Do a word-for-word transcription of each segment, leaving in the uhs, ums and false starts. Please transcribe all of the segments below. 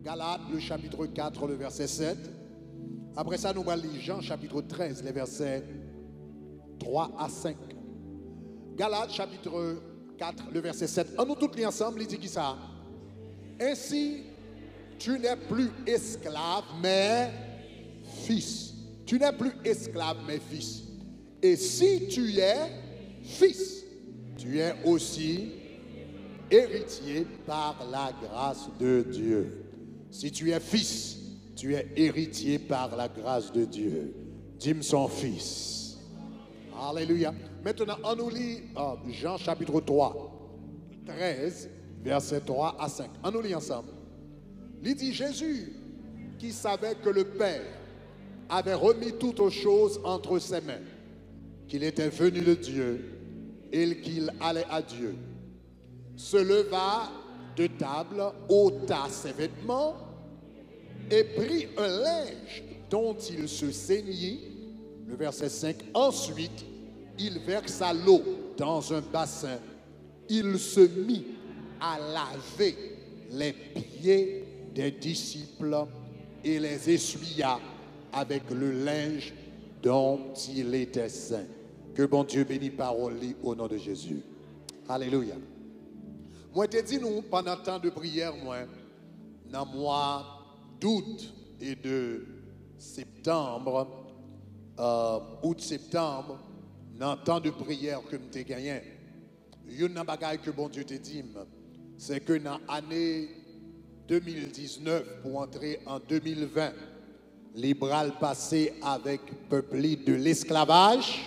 Galates, le chapitre quatre, le verset sept. Après ça, nous allons lire Jean, chapitre treize, les versets trois à cinq. Galates, chapitre quatre, le verset sept. En nous tous les ensemble, il dit qui ça? Ainsi, tu n'es plus esclave, mais fils. Tu n'es plus esclave, mais fils. Et si tu es fils, tu es aussi héritier par la grâce de Dieu. Si tu es fils, tu es héritier par la grâce de Dieu. Dis-moi son fils. Alléluia. Maintenant, on nous lit oh, Jean chapitre trois, treize, versets trois à cinq. On nous lit ensemble. Il dit Jésus, qui savait que le Père avait remis toutes choses entre ses mains, qu'il était venu de Dieu et qu'il allait à Dieu, se leva de table, ôta ses vêtements et prit un linge dont il se ceignit. Le verset cinq. Ensuite, il versa l'eau dans un bassin. Il se mit à laver les pieds des disciples et les essuya avec le linge dont il était saint. Que bon Dieu bénisse parole au nom de Jésus. Alléluia. Moi, te dis nous, pendant tant de prière, moi, dans le mois d'août et de septembre, euh, août-septembre, dans tant de prières que je gagné, il y a une bagaille que bon Dieu te dit, c'est que dans l'année deux mille dix-neuf, pour entrer en deux mille vingt, libéral passé avec peuple de l'esclavage,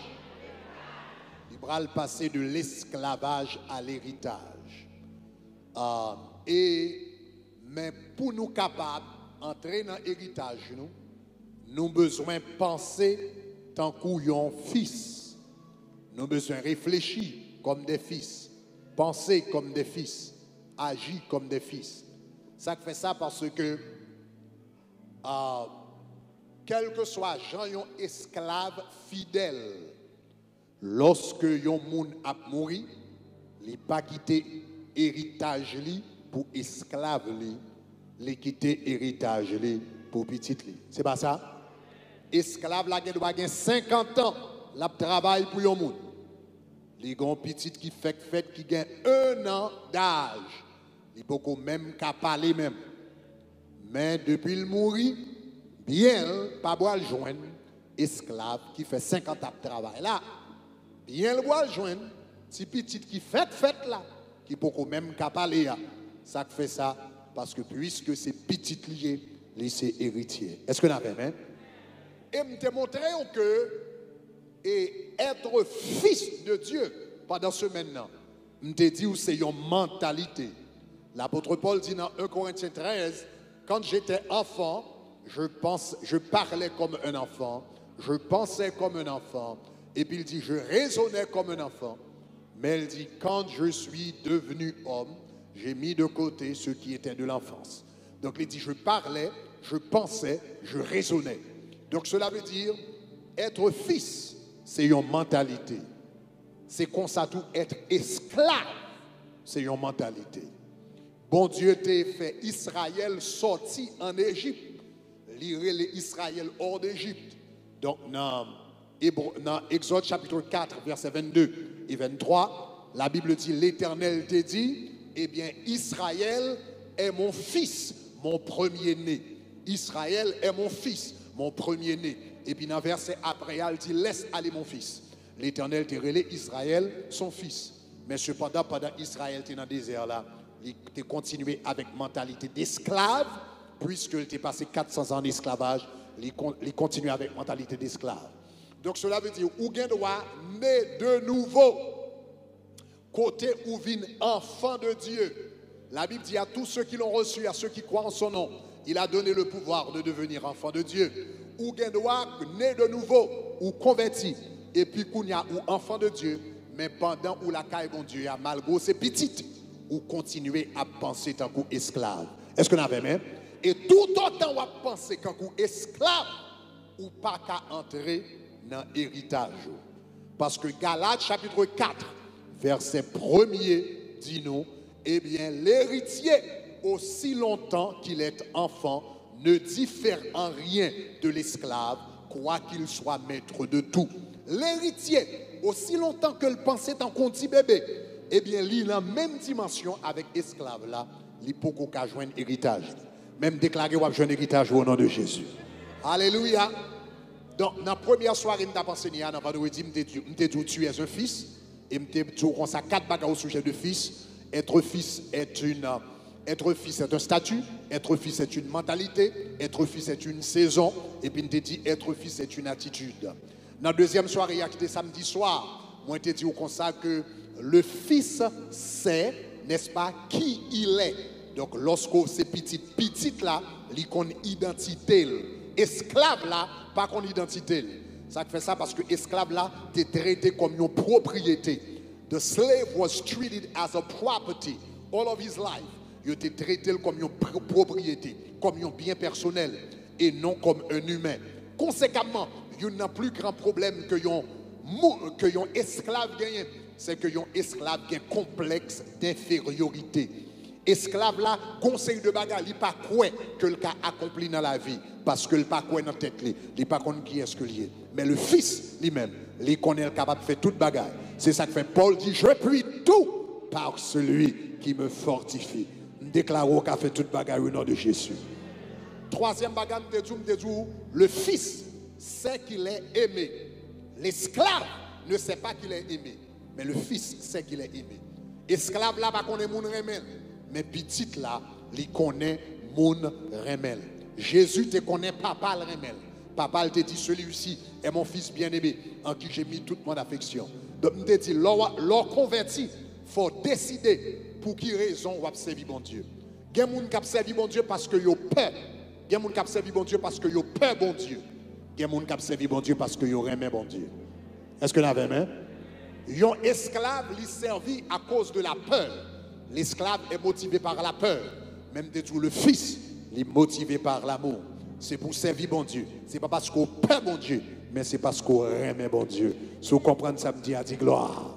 libéral passé de l'esclavage à l'héritage. Euh, et, mais pour nous capables d'entrer dans l'héritage, nous, nous avons besoin de penser tant qu'on fils. Nous avons besoin de réfléchir comme des fils, penser comme des fils, agir comme des fils. Ça fait ça parce que, euh, quel que soit gens esclave fidèle, lorsque yon moun a mouri, il pas quitté héritage li pour esclave li, li quitter héritage li pour petit li. C'est pas ça? Esclave la gen doit gen cinquante ans, la travail pour yon moun. Li gon petit qui fait fait qui gen un an d'âge. Il peut même qu'à parler même. Mais depuis le mourir, bien, pas boire le joindre esclave qui fait cinquante ans de travail là. Bien le boire le joindre, si petit qui fait fait là, qui peut même qu'à parler là. Ça fait ça parce que puisque c'est petit lié, c'est héritier. Est-ce que vous avez même? Et me te montrer que et être fils de Dieu pendant ce maintenant, me te dit où c'est une mentalité. L'apôtre Paul dit dans un Corinthiens treize, quand j'étais enfant, je, pense, je parlais comme un enfant, je pensais comme un enfant, et puis il dit, je raisonnais comme un enfant, mais il dit, quand je suis devenu homme, j'ai mis de côté ce qui était de l'enfance. Donc il dit, je parlais, je pensais, je raisonnais. Donc cela veut dire, être fils, c'est une mentalité. C'est comme ça tout, être esclave, c'est une mentalité. Bon Dieu t'a fait Israël sorti en Égypte. Lire les Israël hors d'Égypte. Donc, dans, dans Exode chapitre quatre, versets vingt-deux et vingt-trois, la Bible dit, l'Éternel t'a dit, eh bien, Israël est mon fils, mon premier-né. Israël est mon fils, mon premier-né. Et puis, dans le verset après, il dit, laisse aller mon fils. L'Éternel t'a relé Israël, son fils. Mais cependant, pendant Israël était dans le désert là, il continué avec mentalité d'esclave, puisqu'il était passé quatre cents ans en esclavage, il continue avec mentalité d'esclave. Donc cela veut dire, ou bien doit naître de nouveau, côté où vient enfant de Dieu. La Bible dit à tous ceux qui l'ont reçu, à ceux qui croient en son nom, il a donné le pouvoir de devenir enfant de Dieu. Ou bien doit naître de nouveau, ou converti, et puis qu'on y a ou enfant de Dieu, mais pendant où la caille bon Dieu a malgré ses petites, ou continuer à penser tant qu'esclave. Est-ce que vous avez même? Et tout autant à penser tant qu'esclave, ou pas qu'à entrer dans l'héritage. Parce que Galates chapitre quatre, verset premier, dit nous, eh bien l'héritier aussi longtemps qu'il est enfant, ne diffère en rien de l'esclave, quoi qu'il soit maître de tout. L'héritier, aussi longtemps que le pensait en petit bébé, eh bien, il a la même dimension avec l'esclave là, il peut qu'on joindre héritage. Même déclarer ou joindre héritage au nom de Jésus. Alléluia. Donc, dans la première soirée, je t'ai enseigné, je t'ai dit, tu es un fils, et je t'ai dit, on a quatre bagages au sujet de fils. Être fils est une, être fils est un statut, être fils est une mentalité, être fils est une saison, et puis je t'ai dit, être fils est une attitude. Dans la deuxième soirée, qui était samedi soir, moi, je t'ai dit comme ça que le fils sait, n'est-ce pas, qui il est. Donc, lorsque c'est petit, petit là, il a une identité. Esclave là, pas qu'on identité. Ça fait ça parce que esclave là, t'es traité comme une propriété. The slave was treated as a property all of his life. Il était traité comme une propriété, comme un bien personnel et non comme un humain. Conséquemment, il y a un plus grand problème que un esclave gagne, c'est que un esclave a un complexe d'infériorité. Esclave là, conseil de bagarre, il n'est pas quoi que le cas accompli dans la vie. Parce que le pas quoi dans la tête, il n'est pas quoi qui est-ce que lié. Mais le fils lui-même, il connaît capable de faire toute bagarre. C'est ça que fait Paul dit, je puis tout par celui qui me fortifie. Nous déclarons qu'il a fait toute bagarre au nom de Jésus. Troisième bagarre, le fils sait qu'il est aimé. L'esclave ne sait pas qu'il est aimé. Mais le fils sait qu'il est aimé. Esclave là, pas connaît mon remède. Mais petit là, il connaît mon remède. Jésus te connaît papa le remède. Papa te dit, celui-ci est mon fils bien-aimé, en qui j'ai mis toute mon affection. Donc, il te dit, l'or converti, il faut décider pour qui raison on va servir bon Dieu. Il y a des gens qui servent bon Dieu parce qu'ils ont peur. Il y a des gens qui servent bon Dieu parce qu'ils ont peur bon Dieu. Il y a des gens qui servent bon Dieu parce qu'ils ont aimé bon Dieu. Est-ce que vous avez aimé? Un esclave, il servi à cause de la peur. L'esclave est motivé par la peur. Même de tout le fils, il est motivé par l'amour. C'est pour servir bon Dieu. Ce n'est pas parce qu'on peur bon Dieu, mais c'est parce qu'on aime bon Dieu. Si vous comprenez ça, me dit à dire gloire.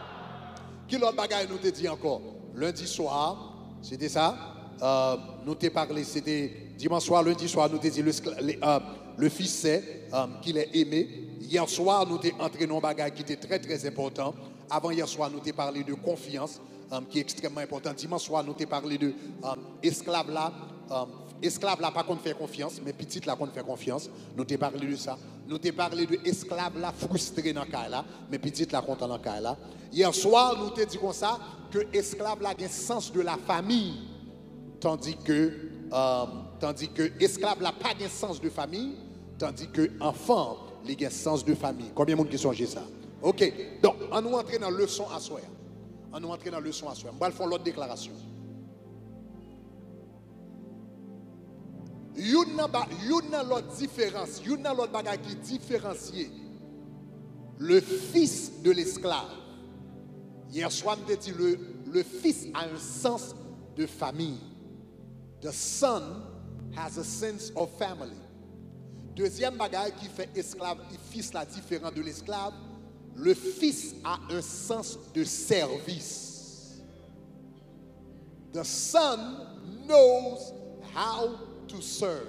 Qui l'autre bagaille nous te dit encore? Lundi soir, c'était ça. Euh, nous t'ai parlé, c'était dimanche soir, lundi soir, nous t'ai dit le, le, euh, le fils sait euh, qu'il est aimé. Hier soir, nous t'ai entré dans un bagage qui était très très important. Avant hier soir, nous t'ai parlé de confiance. Um, qui est extrêmement important. Dimanche soir, nous t'ai parlé de um, esclave là, um, esclave là pas qu'on fait confiance, mais petite là qu'on fait confiance. Nous t'ai parlé de ça. Nous t'ai parlé de esclave là frustré dans le cas là, mais petite là content dans le cas là. Hier soir, nous t'ai dit comme ça que esclave là a un sens de la famille, tandis que um, tandis que esclave là pas un sens de famille, tandis que enfant il a un sens de famille. Combien de monde qui songe ça? Ok. Donc, on nous entre dans la leçon à soi. On nous entre dans la leçon à soi. On va faire l'autre déclaration. Il y a l'autre différence. Il y a l'autre bagage qui différencie le fils de l'esclave. Hier soir, on a dit le, le fils a un sens de famille. The son has a sense of family. Deuxième bagage qui fait esclave et fils là différent de l'esclave. Le fils a un sens de service. The son knows how to serve.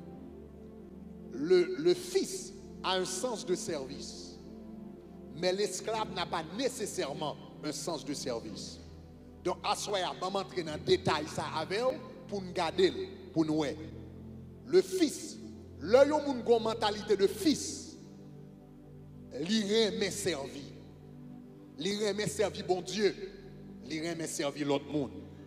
Le, le fils a un sens de service. Mais l'esclave n'a pas nécessairement un sens de service. Donc, à ce moment-là, je vais m'entrer dans le détail ça avec vous pour nous garder, pour nous. Le fils, là, il y a une mentalité de fils. Il remet servir. Il remet servir bon Dieu. Il remet servir l'autre monde.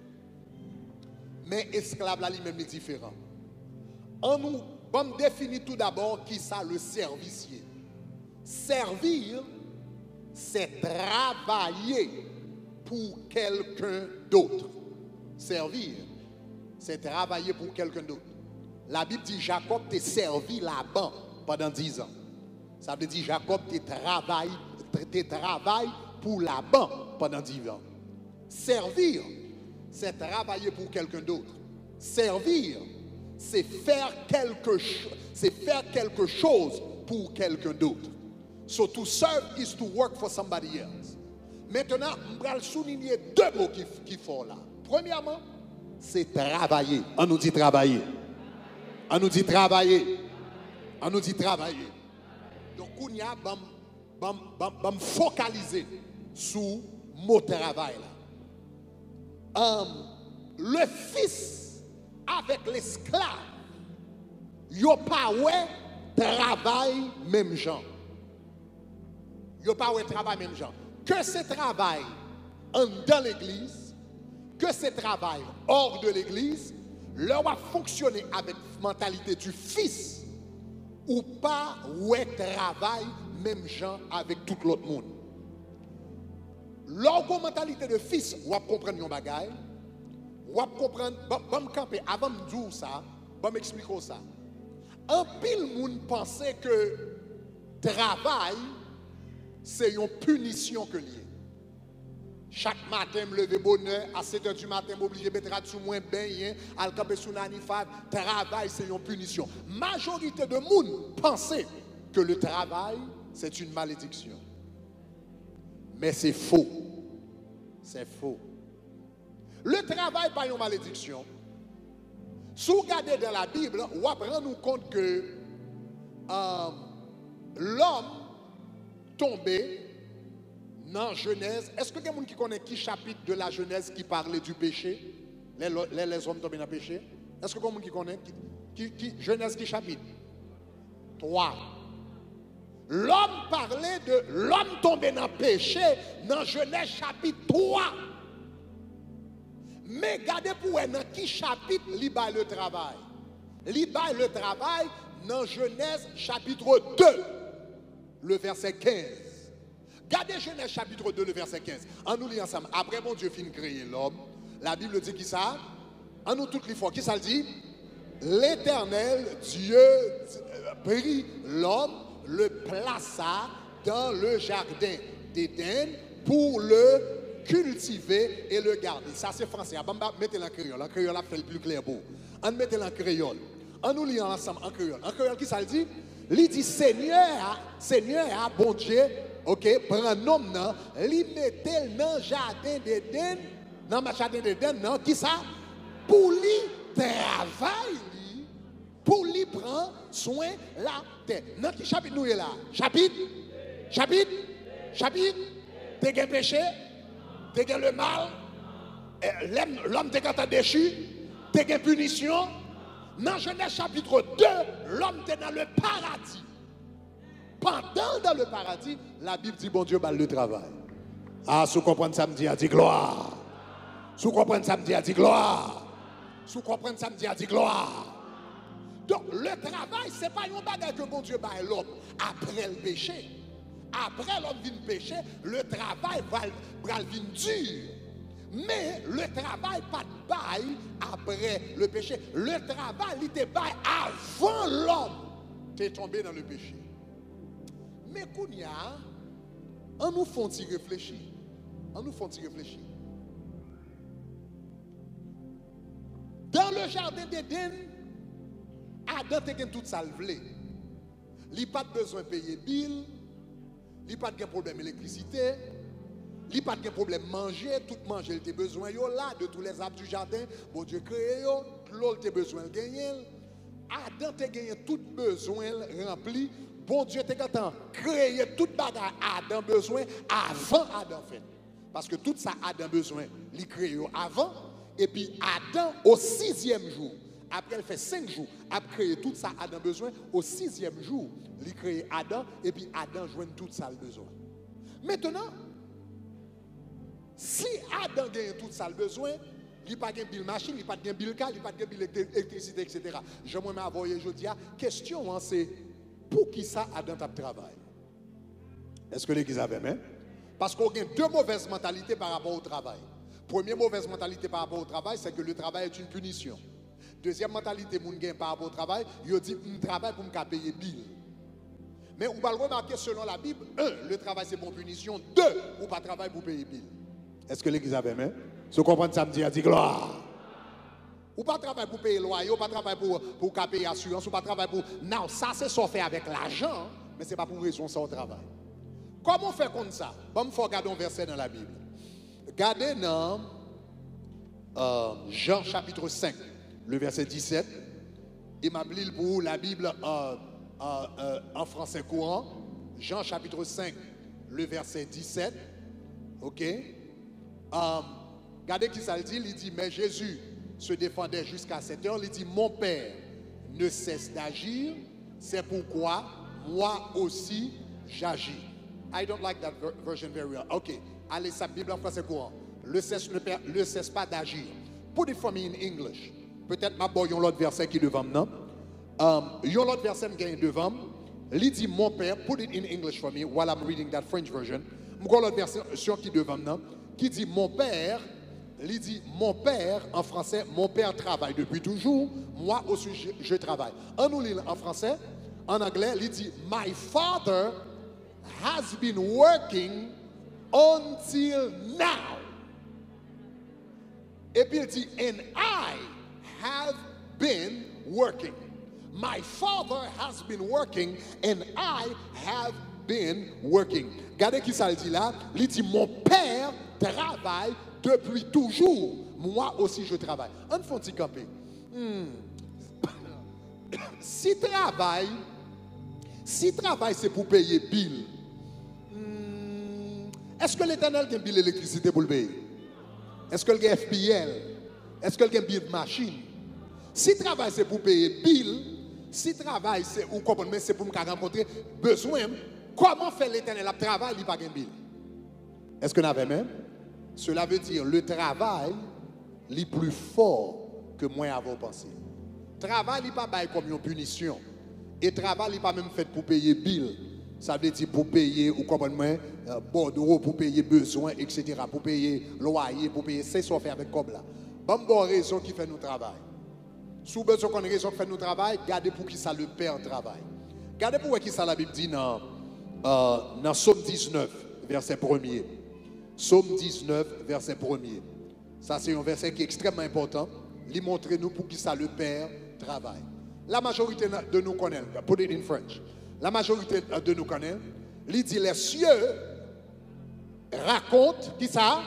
Mais esclave là, lui-même est différent. On nous on définit tout d'abord qui ça le servicier. Servir, c'est travailler pour quelqu'un d'autre. Servir, c'est travailler pour quelqu'un d'autre. La Bible dit Jacob t'a servi là-bas pendant dix ans. Ça veut dire Jacob te travaille, te travaille pour la banque pendant dix ans. Servir, c'est travailler pour quelqu'un d'autre. Servir, c'est faire quelque chose, c'est faire quelque chose pour quelqu'un d'autre. So to serve is to work for somebody else. Maintenant, on va souligner deux mots qui, qui font là. Premièrement, c'est travailler. On nous dit travailler. On nous dit travailler. On nous dit travailler. Donc, on y a bam, bam, bam, bam focaliser sur le mot travail. Là. Um, le fils avec l'esclave, yo pas ouais travail même genre. Yo pas ouais travail même genre. Que ce travail dans l'église, que ce travail hors de l'église, leur va fonctionner avec la mentalité du fils ou pas ouais travail même genre avec tout l'autre monde. Leur mentalité de fils, ou va comprendre yon bagay, ou va comprendre, bon me camper avant de dire ça, bon m'expliquer ça. Un pile moun pensait que travail c'est une punition que lié. Chaque matin, me lever bonheur, à sept heures du matin, m'obligé de mettre sous moins bain, à camper sous nanifab, travail c'est une punition. Majorité de moun pensait que le travail c'est une malédiction. Mais c'est faux. C'est faux. Le travail pas une malédiction. Si vous regardez dans la Bible, on va prendre compte que euh, l'homme tombé dans Genèse. Est-ce que quelqu'un qui connaît qui chapitre de la Genèse qui parlait du péché? Les, les, les hommes tombés dans le péché? Est-ce que quelqu'un qui connaît qui, qui, qui, Genèse qui chapitre? trois. L'homme parlait de l'homme tombé dans le péché dans Genèse chapitre trois. Mais regardez pour dans qui chapitre il bat le travail. Il bat le travail dans Genèse chapitre deux, le verset quinze. Regardez Genèse chapitre deux, le verset quinze. En nous lit ensemble. Après mon Dieu fin créer l'homme, la Bible dit qui ça? En nous toutes les fois, qui ça le dit? L'Éternel Dieu prit l'homme, le plaça dans le jardin d'Éden pour le cultiver et le garder. Ça c'est français. Mettez-le en créole. En créole, fait le plus clair beau. On mettez-le en créole. En nous liant ensemble en créole. En créole, qui ça le dit? Il dit Seigneur, Seigneur, bon Dieu, ok, prend un homme, il mettait dans le jardin d'Éden, dans le jardin d'Éden, non, qui ça? Pour lui travailler, pour lui prendre soin la terre. Dans quel chapitre nous est là? Chapitre? Chapitre? Chapitre? T'es un péché? T'es un le mal? L'homme t'es quand déchu? T'es une punition? Dans Genèse chapitre deux, l'homme était dans le paradis. Pendant dans le paradis, la Bible dit bon Dieu balle le travail. Ah, si vous comprenez ça, me dit, a dit gloire. Si vous comprenez ça, me dit, a dit gloire. Si vous comprenez ça, me dit, a dit gloire. Donc, le travail, ce n'est pas un bagage que bon Dieu balle l'homme après le péché. Après l'homme vient pécher, le travail va, va venir dur. Mais le travail pas de bail après le péché. Le travail, il était bail avant l'homme qui est tombé dans le péché. Mais Kounia, on nous font y réfléchir. On nous font y réfléchir. Dans le jardin d'Éden, Adam a tout ça levé. Il n'a pas besoin de payer bill, il n'a pas de problème d'électricité. Il n'y a pas de problème de manger, tout manger, il a besoin là, de tous les arbres du jardin. Bon Dieu créé, l'autre a besoin de gagner. Adam a gagné tout besoin rempli. Bon Dieu a créé tout bagarre Adam besoin avant Adam fait. Parce que tout ça Adam besoin, il créé avant. Et puis Adam au sixième jour, après il fait cinq jours, a créé tout ça Adam besoin. Au sixième jour, il créé Adam et puis Adam joint tout ça le besoin. Maintenant, si Adam gagne tout ça le besoin, il n'y a pas de bill machine, il n'y a pas de bill car, il n'y a pas de bill électricité, et cetera. Je me envoyer aujourd'hui. La question, c'est pour qui ça Adam a travail? Est-ce que l'église a même? Parce qu'on a deux mauvaises mentalités par rapport au travail. Première mauvaise mentalité par rapport au travail, c'est que le travail est une punition. Deuxième mentalité par rapport au travail, il dit que je travaille pour me payer bill. Mais on va le remarquer selon la Bible, un, le travail c'est pour punition, deux, on ne pas travailler pour payer bill. Est-ce que l'église a même? Si vous comprenez ça, me dit, dit gloire. Ou pas travailler pour payer loyer, ou pas travailler pour, pour payer assurance, ou pas travailler pour... Non, ça c'est ça fait avec l'argent, mais ce n'est pas pour raison ça au travail. Comment on fait comme ça? Bon, il faut regarder un verset dans la Bible. Regardez dans euh, Jean chapitre cinq, le verset dix-sept. Et m'a lu pour la Bible euh, euh, euh, en français courant. Jean chapitre cinq, le verset dix-sept. Ok? Um, regardez qui ça le dit. Il dit, mais Jésus se défendait jusqu'à cette heure. Il dit, mon Père ne cesse d'agir. C'est pourquoi moi aussi j'agis. I don't like that version very well. Ok. Allez, sa Bible en français courant. Le cesse, ne le cesse pas d'agir. Put it for me in English. Peut-être ma boy, yon l'autre verset qui devant moi. Um, yon l'autre verset qui est devant moi. Il dit, mon Père, put it in English for me while I'm reading that French version. M'gon l'autre version qui devant moi, qui dit, mon Père, il dit, mon Père, en français, mon Père travaille depuis toujours, moi aussi je, je travaille. En nous lit en français, en anglais, il dit, my Father has been working until now. Et puis il dit, and I have been working. My Father has been working and I have been working. Regardez qui ça dit là. Il dit, mon Père travaille depuis toujours. Moi aussi je travaille. On fait un petit campé. Hmm. Si travail, si travail c'est pour payer bill, hmm, est-ce que l'Éternel a un bill d'électricité pour le payer? Est-ce que le F P L? Est-ce que le bill de machine? Si travail c'est pour payer bill, si travail c'est ou comprenez c'est pour me rencontrer besoin, comment fait l'Éternel à travail il pas gain bill? Est-ce que n'avait même? Cela veut dire le travail est plus fort que moi avant pensé. Travail n'est pas comme une punition. Et travail n'est pas même fait pour payer bill. Ça veut dire pour payer, ou comprenez, euh, bordereau, pour payer besoin, et cetera. Pour payer loyer, pour payer, c'est ce qu'on fait avec comme là. Bon, bon raison qui fait nous travail. Si vous avez une raison qui fait nous travail, gardez pour qui ça le Père travail. Gardez pour qui ça la Bible dit dans, euh, dans Psaume dix-neuf, verset premier. Psaume dix-neuf, verset premier. Ça, c'est un verset qui est extrêmement important. Il montre nous pour qui ça le Père travaille. La majorité de nous connaît, put it in French. La majorité de nous connaît, il dit les cieux racontent, qui ça?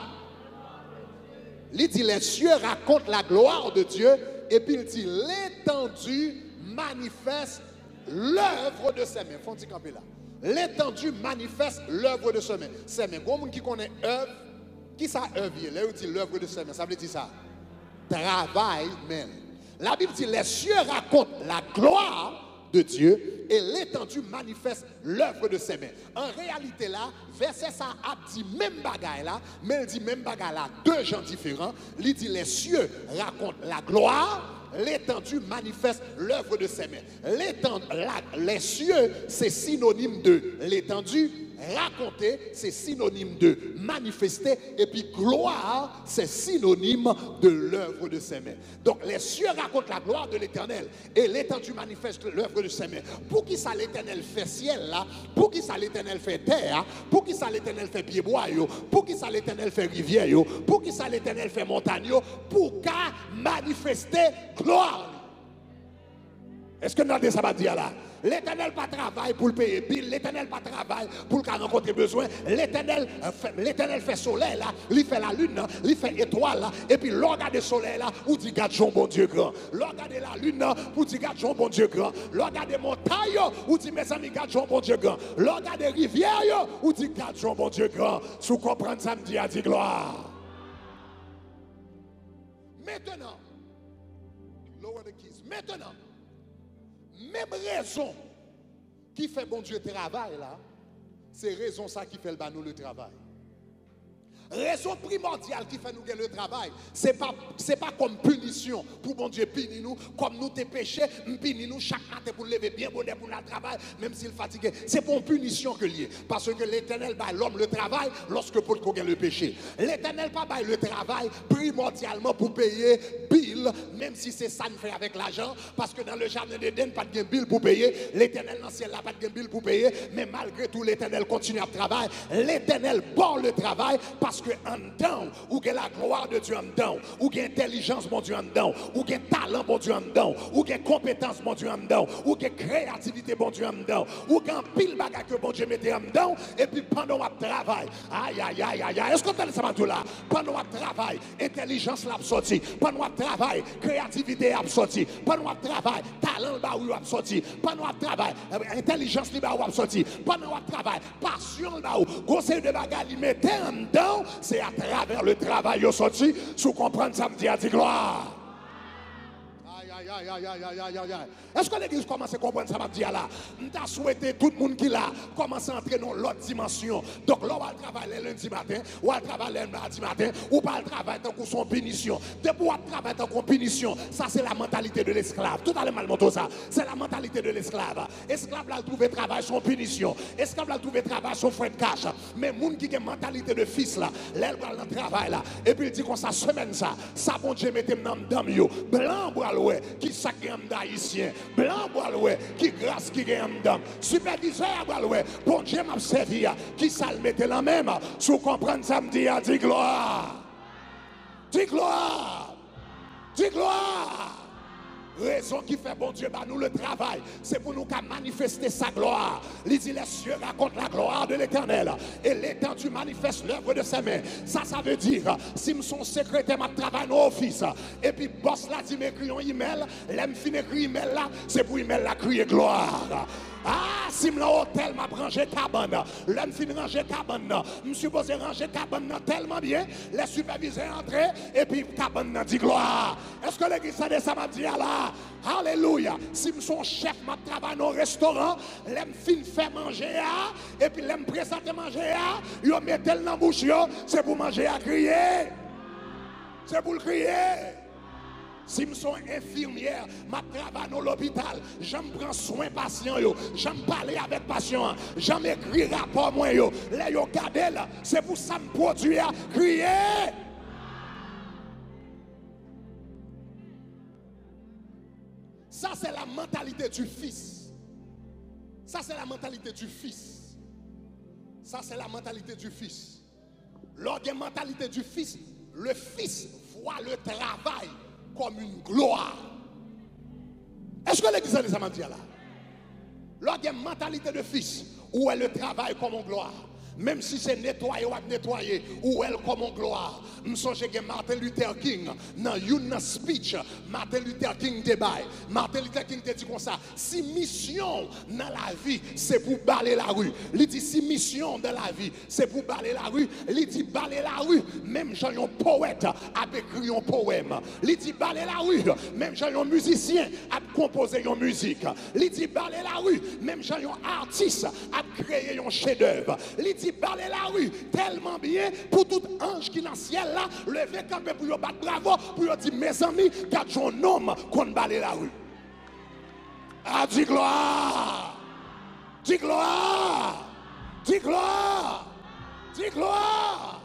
Il dit les cieux racontent la gloire de Dieu, et puis il dit l'étendue manifeste l'œuvre de ses mains. Faut-il camper là? L'étendue manifeste l'œuvre de ses mains. Ses mains. Quand qui connaît œuvre, qui ça œuvre? Là, il dit l'œuvre de ses mains. Ça veut dire ça? Travail même. La Bible dit les cieux racontent la gloire de Dieu et l'étendue manifeste l'œuvre de ses mains. En réalité là, verset ça a dit même bagaille là, mais il dit même bagaille là, deux gens différents. Il dit les cieux racontent la gloire, l'étendue manifeste l'œuvre de ses mains. L'étendue, la, les cieux, c'est synonyme de l'étendue. Raconter, c'est synonyme de manifester, et puis gloire, c'est synonyme de l'œuvre de ses mains. Donc les cieux racontent la gloire de l'Éternel, et l'étendue manifeste l'œuvre de ses mains. Pour qui ça l'Éternel fait ciel là, pour qui ça l'Éternel fait terre, pour qui ça l'Éternel fait pied-bois, pour qui ça l'Éternel fait rivière, pour qui ça l'Éternel fait montagne, pour qu'à manifester gloire. Est-ce que nous avons ça va dire là? L'Éternel pas travail pour le payer bill, l'Éternel pas travail pour le rencontrer besoin. L'Éternel fait, l'Éternel fait soleil là, il fait la lune, il fait étoile là, et puis l'on regarde le soleil là, ou dit garde son bon Dieu grand. L'on regarde la lune, ou dit garde son bon Dieu grand. L'on regarde montagne, ou dit mes amis garde son bon Dieu grand. L'on regarde rivière, ou dit garde son bon Dieu grand. Sous comprendre ça me dit à dit gloire. Maintenant, lower the keys. Maintenant, même raison qui fait bon Dieu travail là, c'est raison ça qui fait le banou le travail. Raison primordiale qui fait nous gagner le travail, c'est pas c'est pas comme punition pour bon Dieu punir nous, comme nous t'es péché, punir nous chaque matin pour lever bien bonheur pour le travail, même s'il fatigué. C'est pour une punition que lié, parce que l'Éternel bat l'homme le travail lorsque pour qu'on gagne le péché. L'Éternel pas bat le travail primordialement pour payer bill, même si c'est ça nous fait avec l'argent, parce que dans le jardin d'Éden pas de bill pour payer, l'Éternel dans le ciel là pas de bill pour payer, mais malgré tout l'Éternel continue à travailler. L'Éternel bat le travail parce parce que en dedans, ou que la gloire de Dieu en dedans, ou que intelligence mon Dieu en dedans, ou que talent mon Dieu en dedans, ou que compétence mon Dieu en dedans, ou que créativité mon Dieu en dedans, ou qu'un pile bagage que mon Dieu mettait en dedans, et puis pendant on travail, aïe aïe aïe aïe aïe, est-ce que vous avez ça là? Pendant on travail, intelligence l'a sorti, pendant on travail, créativité a sorti, pendant on travail, talent l'a sorti, pendant on travail, intelligence l'a sorti, pendant on travail, passion l'a conseil de bagage il mettait en dedans, c'est à travers le travail au sorti, sous comprendre ça me dit à dire gloire. Aïe, aïe, aïe, aïe, aïe, aïe, aïe. Est-ce que l'église commence à comprendre ça, m'a dit là? Nous avons souhaité tout le monde qui là commence à entrer dans l'autre dimension. Donc là, on va travailler lundi matin, ou on va travailler mardi matin, ou pas travailler tant qu'on son punition. Depuis on travaille tant qu'on punition, ça c'est la mentalité de l'esclave. Tout à l'heure, mal ça. C'est la mentalité de l'esclave. Esclave là, trouver travail son punition. Esclave là, trouver travail son frais de cash. Mais moun qui a une mentalité de fils là, l'aile va dans le travail là. Et puis il dit qu'on ça semaine ça, ça bon Dieu mettez dans dame yo. Blanc bois ouais. Qui sacré d'haïtien, blanc bois qui grâce qui gagne d'homme, superviseur bois bon Dieu m'a servi, qui ça le mettait la même, sous comprendre ça me dit à dit gloire, dit gloire, dit gloire. Raison qui fait bon Dieu bah nous le travail, c'est pour nous qu'à manifester sa gloire. Il dit les cieux racontent la gloire de l'Éternel et l'étendue manifeste l'œuvre de ses mains. Ça, ça veut dire si son secrétaire m'a travaillé dans l'office et puis boss là dit m'écrit un email, l'aime fin écrit email là, c'est pour email là crier gloire. Ah, si mon hôtel m'a rangé cabane, l'homme fin ranger cabane, je suis supposé ranger cabane tellement bien, les superviseurs entrés et puis cabane dit gloire. Est-ce que l'église de ça m'a dit là? Alléluia. Si son chef m'a travaillé dans un restaurant, l'homme fin fait manger et puis l'homme présente manger, il met dans la bouche, c'est pour manger à crier. C'est pour le crier. Si je suis infirmière, je travaille dans l'hôpital, j'aime prendre soin des patients, j'aime parler avec les patients, j'aime écrire rapport moi yo. Là yo gardé là, c'est pour ça que je produis à crier. Ça c'est la mentalité du fils. Ça c'est la mentalité du fils. Ça c'est la mentalité du fils. Lors de la mentalité du fils, le fils voit le travail comme une gloire. Est-ce que l'église de ça m'a dit là? Lors de la mentalité de fils, où est le travail comme une gloire? Même si c'est nettoyer ou nettoyer, ou elle comme en gloire. Je me souviens que Martin Luther King, dans une speech, Martin Luther King débat. Martin Luther King te dit comme ça, si mission dans la vie, c'est pour balayer la rue. Il dit si mission dans la vie, c'est pour balayer la rue. Il dit balayer la rue, même j'ai un poète a écrit un poème. Il dit balayer la rue, même j'ai un musicien a composé une musique. Il dit balayer la rue, même j'ai un artiste a créé un chef-d'œuvre. Il dit balayer la rue tellement bien pour tout ange qui dans le ciel là, lever campé pour battre bravo, pour dire mes amis, quatre un homme qu'on balaye la rue. Ah, dis gloire, dis gloire, dis gloire, dis gloire.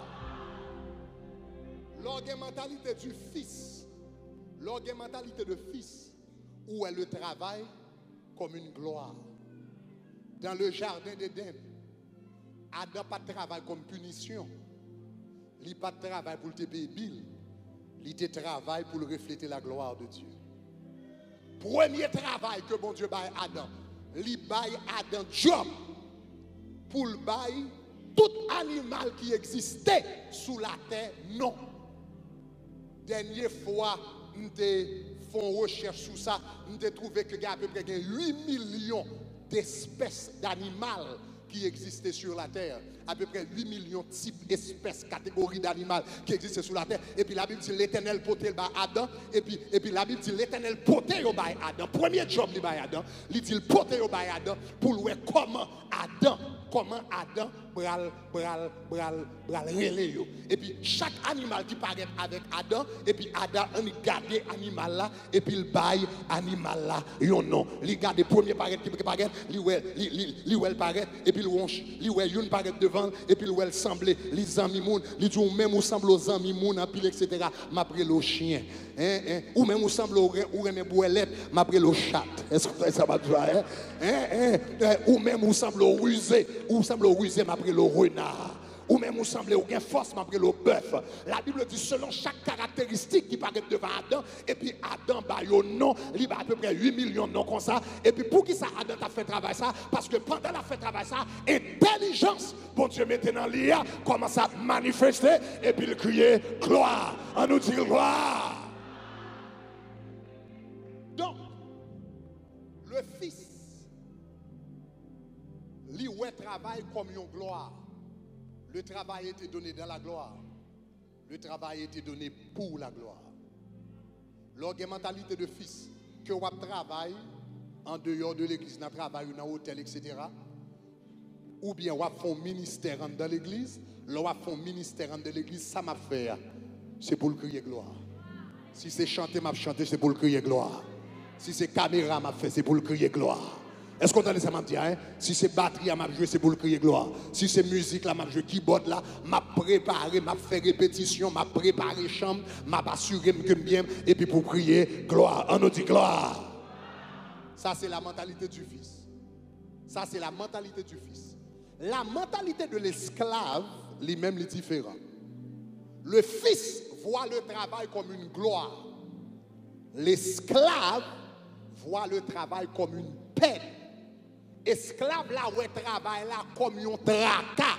L'orgue mentalité du fils, l'orgue mentalité de fils, où est le travail comme une gloire. Dans le jardin d'Éden, Adam pas de travail comme punition. Il n'a pas de travail pour te payer bill. Il travail pour refléter la gloire de Dieu. Premier travail que bon Dieu baille Adam, il baille Adam job pour le baille tout animal qui existait sous la terre. Non. Dernière fois, nous avons fait une recherche sur ça, nous avons trouvé qu'il y a à peu près huit millions d'espèces d'animaux qui existaient sur la terre. À peu près huit millions de types, espèces, catégories d'animaux qui existent sur la terre. Et puis la Bible dit l'Éternel poté le Adam. Et puis, et puis la Bible dit l'Éternel poté le Adam. Premier job le Adam. Il dit le poté le Adam pour voir comment Adam, comment Adam bral, bral, bral, bral, relé. Et puis chaque animal qui paraît avec Adam, et puis Adam, on garde l'animal là, et puis il baille animal là, yon non. Il garde le premier paraît qui paraît, il ou elle paraît, et puis il ou elle paraît devant. Et puis elle semble les amis moun, il dit ou même ou semble aux amis moun, et cetera. M'après le chien, hein, hein, ou même ou semble ou remet bouellette, m'après le chat. Est-ce que ça va toi, hein, hein, hein, ou même ou semble rusé, ou semble rusé, m'après le renard. Ou même vous semblez aucune force, m'a pris le bœuf. La Bible dit selon chaque caractéristique qui paraît devant Adam, et puis Adam, bah, yo non, il a à peu près huit millions de noms comme ça. Et puis pour qui ça, Adam a fait travail ça? Parce que pendant la fait travail ça, intelligence, bon Dieu mettait dans l'I A, commence à manifester, et puis il criait gloire. On nous dit gloire. Donc, le Fils, lui, ouais, travaille comme une gloire. Le travail a été donné dans la gloire. Le travail a été donné pour la gloire. L'orgue mentalité de fils, que vous travaillez en dehors de l'église, dans travail, dans l'hôtel, et cetera. Ou bien vous faites un ministère dans l'église, vous faites un ministère dans l'église, ça m'a fait. C'est pour le crier gloire. Si c'est chanter, m'a chanter, c'est pour le crier gloire. Si c'est caméra, m'a fait, c'est pour le crier gloire. Est-ce qu'on entend ça m'a dit, hein? Si c'est batterie, m'a joué, c'est pour le crier gloire. Si c'est musique, là, m'a joué keyboard, là, m'a préparé, m'a fait répétition, m'a préparé chambre, m'a assuré que bien, et puis pour crier gloire. On nous dit gloire. Ça, c'est la mentalité du Fils. Ça, c'est la mentalité du Fils. La mentalité de l'esclave, lui-même, est différente. Le Fils voit le travail comme une gloire. L'esclave voit le travail comme une peine. Esclave là où il travaille là comme un tracas.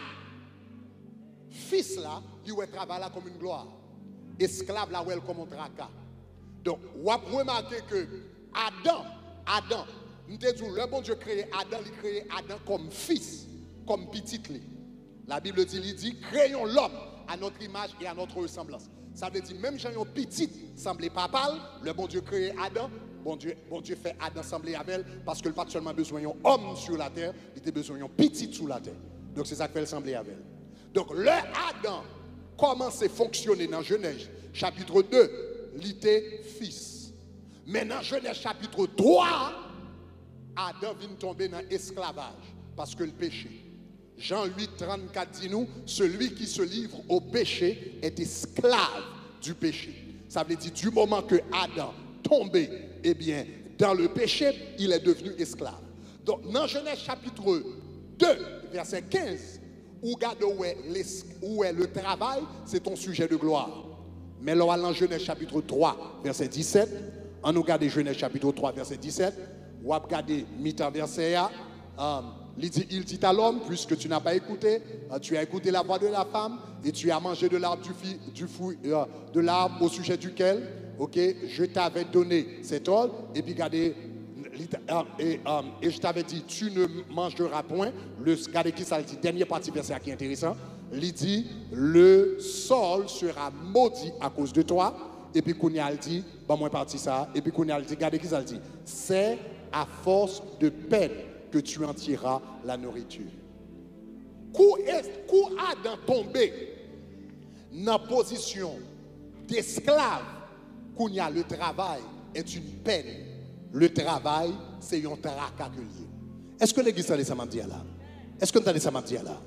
Fils là, il travaille là comme une gloire. Esclave là où il comme un tracas. Donc, vous avez remarqué que Adam, Adam, nous te dit, le bon Dieu créé Adam, il créé Adam comme fils, comme petit. La Bible dit, il dit, créons l'homme à notre image et à notre ressemblance. Ça veut dire, même si un petit semblait pas pâle, le bon Dieu créé Adam. Bon Dieu, bon Dieu fait Adam sembler avec elle parce que le pas seulement besoin d'un homme sur la terre, il a besoin d'un petit sur la terre. Donc c'est ça qu'il fait sembler avec elle. Donc le Adam commence à fonctionner dans Genèse chapitre deux, il était fils. Mais dans Genèse chapitre trois, Adam vient tomber dans l'esclavage parce que le péché. Jean huit, trente-quatre dit nous, celui qui se livre au péché est esclave du péché. Ça veut dire du moment que Adam tombé, eh bien, dans le péché, il est devenu esclave. Donc, dans Genèse chapitre deux, verset quinze, où, regarde où, est où est le travail, c'est ton sujet de gloire. Mais là, dans Genèse chapitre trois, verset dix-sept, on nous regarde Genèse chapitre trois, verset dix-sept, ou à regarder mi-temps verset un, um, il dit, il dit à l'homme, puisque tu n'as pas écouté, tu as écouté la voix de la femme et tu as mangé de l'arbre du, du fruit, euh, de l'arbre au sujet duquel, ok, je t'avais donné cet ordre, et puis regardez, et, um, et je t'avais dit, tu ne mangeras point. Le, regardez qui ça dit, dernière partie verset qui est intéressant. Il dit, le sol sera maudit à cause de toi. Et puis Kounia dit, bon, moi parti ça. Et puis Kounia dit, regardez qui ça dit, c'est à force de peine que tu en tireras la nourriture. Où est, où Adam tombé dans la position d'esclave? Kounia, le travail est une peine. Le travail, c'est un tracas que lié. Est-ce que l'église a dit ça m'a dit là? Est-ce que tu as dit ça m'a dit là?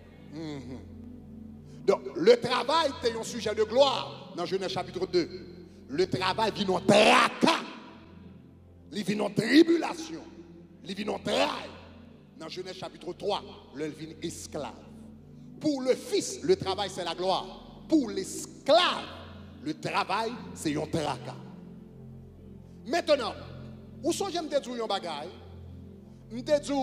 Mm-hmm. Donc, le travail, c'est un sujet de gloire dans Genèse chapitre deux. Le travail vient en tracas. Il vient en tribulation. Il vient en travail. Dans Genèse chapitre trois, il vient esclave. Pour le fils, le travail, c'est la gloire. Pour l'esclave, le travail, c'est un tracas. Maintenant, où sont-je me dire un bagage? Je me dis,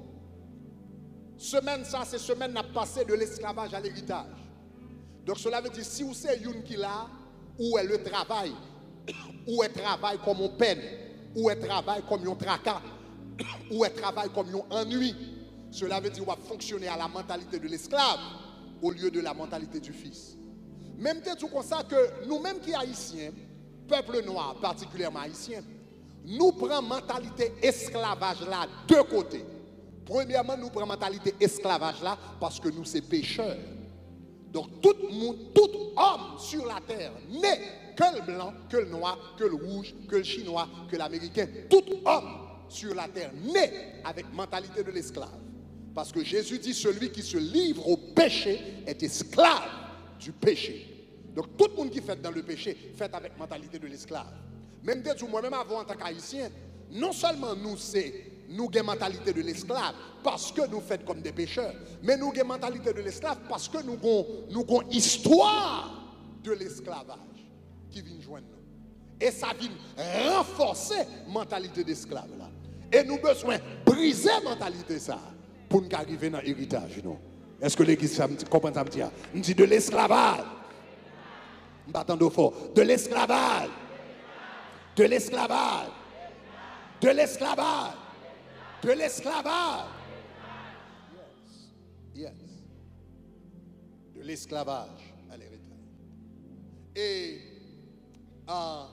semaine ça, c'est semaine n'a passé de l'esclavage à l'héritage. Donc cela veut dire, si vous savez une qui là, où est le travail, où est le travail comme une peine, où est le travail comme un tracas, où est le travail comme un ennui, cela veut dire qu'on va fonctionner à la mentalité de l'esclave au lieu de la mentalité du fils. Même tout comme ça que nous-mêmes qui haïtiens, peuple noir particulièrement haïtien, nous prenons mentalité esclavage là de côté. Premièrement, nous prenons mentalité esclavage là parce que nous sommes pécheurs. Donc tout monde, tout homme sur la terre, né que le blanc, que le noir, que le rouge, que le chinois, que l'américain, tout homme sur la terre, né avec mentalité de l'esclave. Parce que Jésus dit, celui qui se livre au péché est esclave du péché. Donc tout le monde qui fait dans le péché, fait avec mentalité de l'esclave. Même moi-même avant en tant qu'haïtien, non seulement nous c'est nous avons la mentalité de l'esclave parce que nous faisons comme des pécheurs. Mais nous avons la mentalité de l'esclave parce que nous avons nous histoire de l'esclavage qui vient joindre nous. Et ça vient renforcer la mentalité d'esclave là. Et nous avons besoin de briser la mentalité ça pour nous arriver dans l'héritage. Est-ce que l'église comprend ça? On dit de l'esclavage. M'attendons fort. De l'esclavage. De l'esclavage. De l'esclavage. De l'esclavage. Yes. Yes. De l'esclavage à l'héritage. Et euh,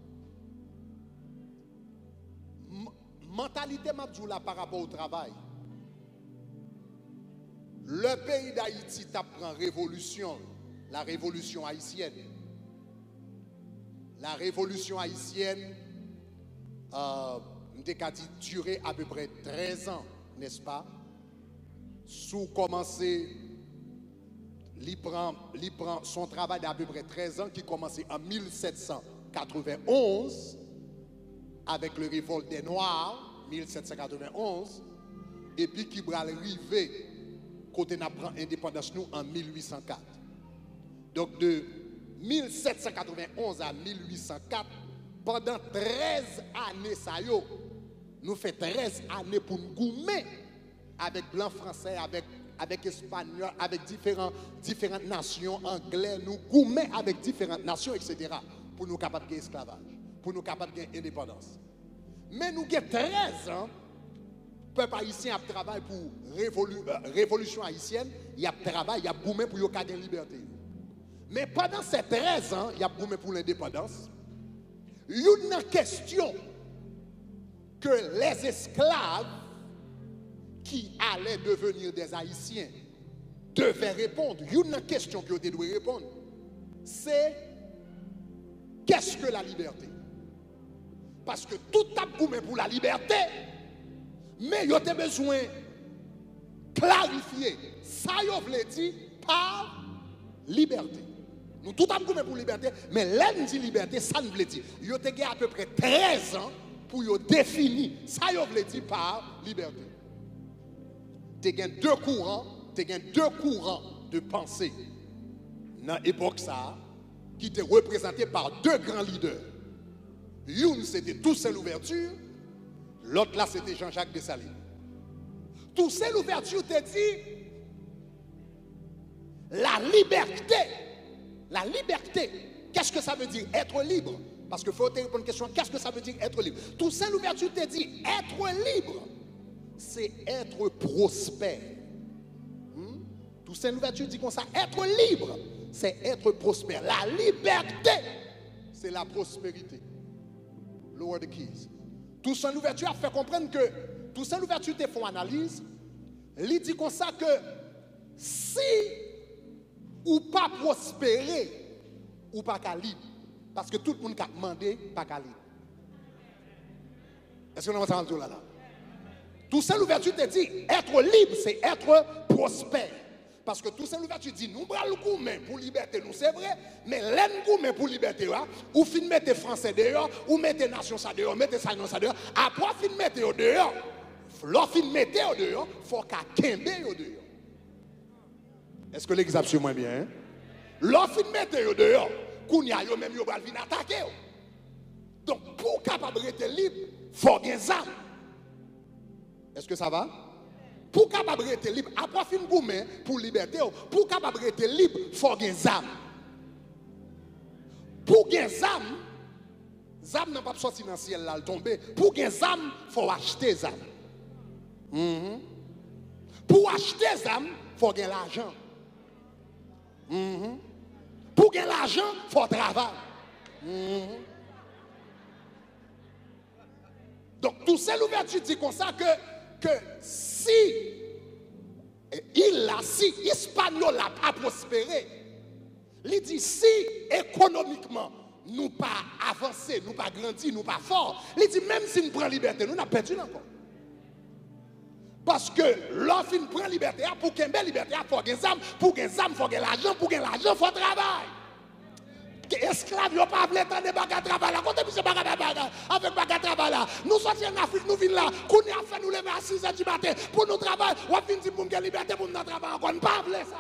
mentalité Mabdoula par rapport au travail. Le pays d'Haïti t'apprend révolution, la révolution haïtienne. La révolution haïtienne euh, a duré à peu près treize ans, n'est-ce pas? Sous commencer, il prend, il prend son travail d'à peu près treize ans qui commençait en mille sept cent quatre-vingt-onze avec le révolte des Noirs, mille sept cent quatre-vingt-onze, et puis qui va arriver côté n'a prend indépendance nous en mille huit cent quatre. Donc de mille sept cent quatre-vingt-onze à mille huit cent quatre, pendant treize années ça yo, nous fait treize années pour nous goumer avec blanc français, avec avec espagnol, avec différents, différentes nations anglais, nous goumer avec différentes nations, et cetera pour nous capables de esclavage, pour nous capables de indépendance. Mais nous avons treize ans. Le peuple haïtien a travaillé pour révolu, euh, révolution haïtienne, il a travaillé, il a boumé pour qu'il y ait liberté. Mais pendant ces treize ans, il a boumé pour l'indépendance. Il y a une question que les esclaves qui allaient devenir des Haïtiens devaient répondre. Il y a une question qu'ils devaient répondre. C'est qu'est-ce que la liberté? Parce que tout a boumé pour la liberté. Mais il y a besoin de clarifier ça, il voulait dire par liberté. Nous tout avons pour liberté, mais l'un dit liberté, ça ne veut dire. Il y a à peu près treize ans pour définir ça, il voulait dire par liberté. Il y a deux courants, il y a deux courants de pensée dans l'époque ça, qui étaient représentés par deux grands leaders. L'un c'était Toussaint Louverture. L'autre là, c'était Jean-Jacques Dessalines. Toussaint Louverture te dit la liberté. La liberté, qu'est-ce que ça veut dire? Être libre. Parce qu'il faut te répondre à une question, qu'est-ce que ça veut dire être libre? Toussaint Louverture te dit être libre, c'est être prospère. Hmm? Toussaint Louverture dit comme ça, être libre, c'est être prospère. La liberté, c'est la prospérité. Lower the keys. Toussaint Louverture a fait comprendre que Toussaint Louverture te fait une analyse. Il dit comme ça que si ou pas prospérer ou pas qu'à libre, parce que tout le monde a demandé pas qu'à libre. Est-ce que nous avons là là? Toussaint Louverture te dit être libre, c'est être prospère. Parce que Toussaint Louverture dit nous bras le gourmet pour liberté, nous c'est vrai, mais l'un gourmet pour liberté, ou fin mettez français dehors, ou mettez nation ça dehors, mettez ça ça dehors, après fin mettez au dehors, l'autre fin mettez au dehors, faut qu'à kembe au dehors. Est-ce que l'église a suivi moins bien? L'autre fin mettez au dehors, kounya yo même yo bral vin attaquer. Donc pour capable être libre, faut gen zam. Est-ce que ça va? Pour capable être libre, après fin gourmet pour liberté, pour capable être libre, il faut gen zam. Pour gen zam, zam n'a pas sorti dans le ciel là, tomber. Pour gen zam, il faut acheter zam. Mm-hmm. Pour acheter zam, il faut gen l'argent. Mm-hmm. Pour gen l'argent, il faut travailler. Mm-hmm. Donc tout ça l'ouverture dit comme ça que que si il a, si Espagnol a prospéré, il dit si économiquement nous pas avancé, nous pas grandi, nous pas fort, il dit même si nous prenons liberté, nous n'avons perdu encore. Parce que l'offre prend liberté, pour qu'il y ait liberté, il faut qu'il y ait des âmes, pour qu'il y ait des âmes, il faut qu'il y ait l'argent, pour qu'il y ait l'argent, il faut travailler. esclaves, ils pas voulu tant de bagages travail là. Quand on dit bagages travail avec bagages travail là, nous sortions en Afrique, nous venons là, qu'on a fait nous lever à six heures du matin pour nous travailler, on va venir pour nous liberté pour nous travailler encore, on pas voulu ça.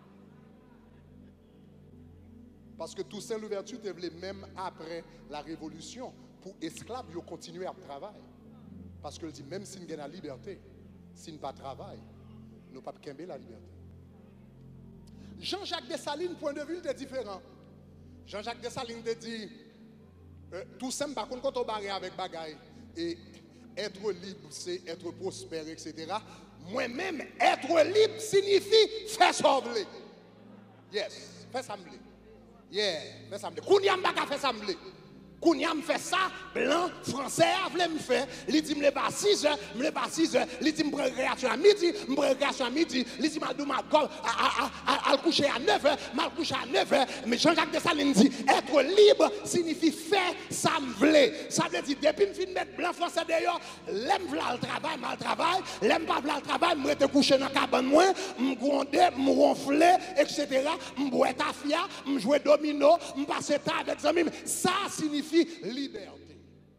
Parce que Toussaint Louverture te voulait même après la révolution pour esclaves, ils continuer à travailler. Parce qu'il dit même si nous avons la liberté, si nous ne travaillons pas, nous ne pouvons pas la liberté. Jean-Jacques Dessalines, point de vue, était différent. Jean-Jacques Dessalines te dit, euh, tout simple, par contre, quand on barre avec bagaille, et être libre, c'est être prospère, et cetera. Moi-même, être libre signifie faire sauver. Yes, faire sembler. Yeah, faire sembler. Kounyam baka faire sembler. Kounyam fait ça, blanc, français, voulait me faire. Il dit, je ne pas six heures, je ne pas six heures. Il dit, je prends réaction à midi, je prends réaction à midi. Il dit, je ma gueule à coucher à neuf heures, mal coucher à neuf heures. Mais Jean-Jacques Dessalines dit, être libre signifie faire ça me voulait. Ça veut dire, depuis que je finis de mettre blanc français d'ailleurs, l'aime v'là le travail, mal travail, l'aime pas v'là le travail, je me coucher dans la cabane moins, je gronder, je ronfler, et cetera. Je bois tafia, je joue domino, je passe temps avec amis. Ça signifie liberté.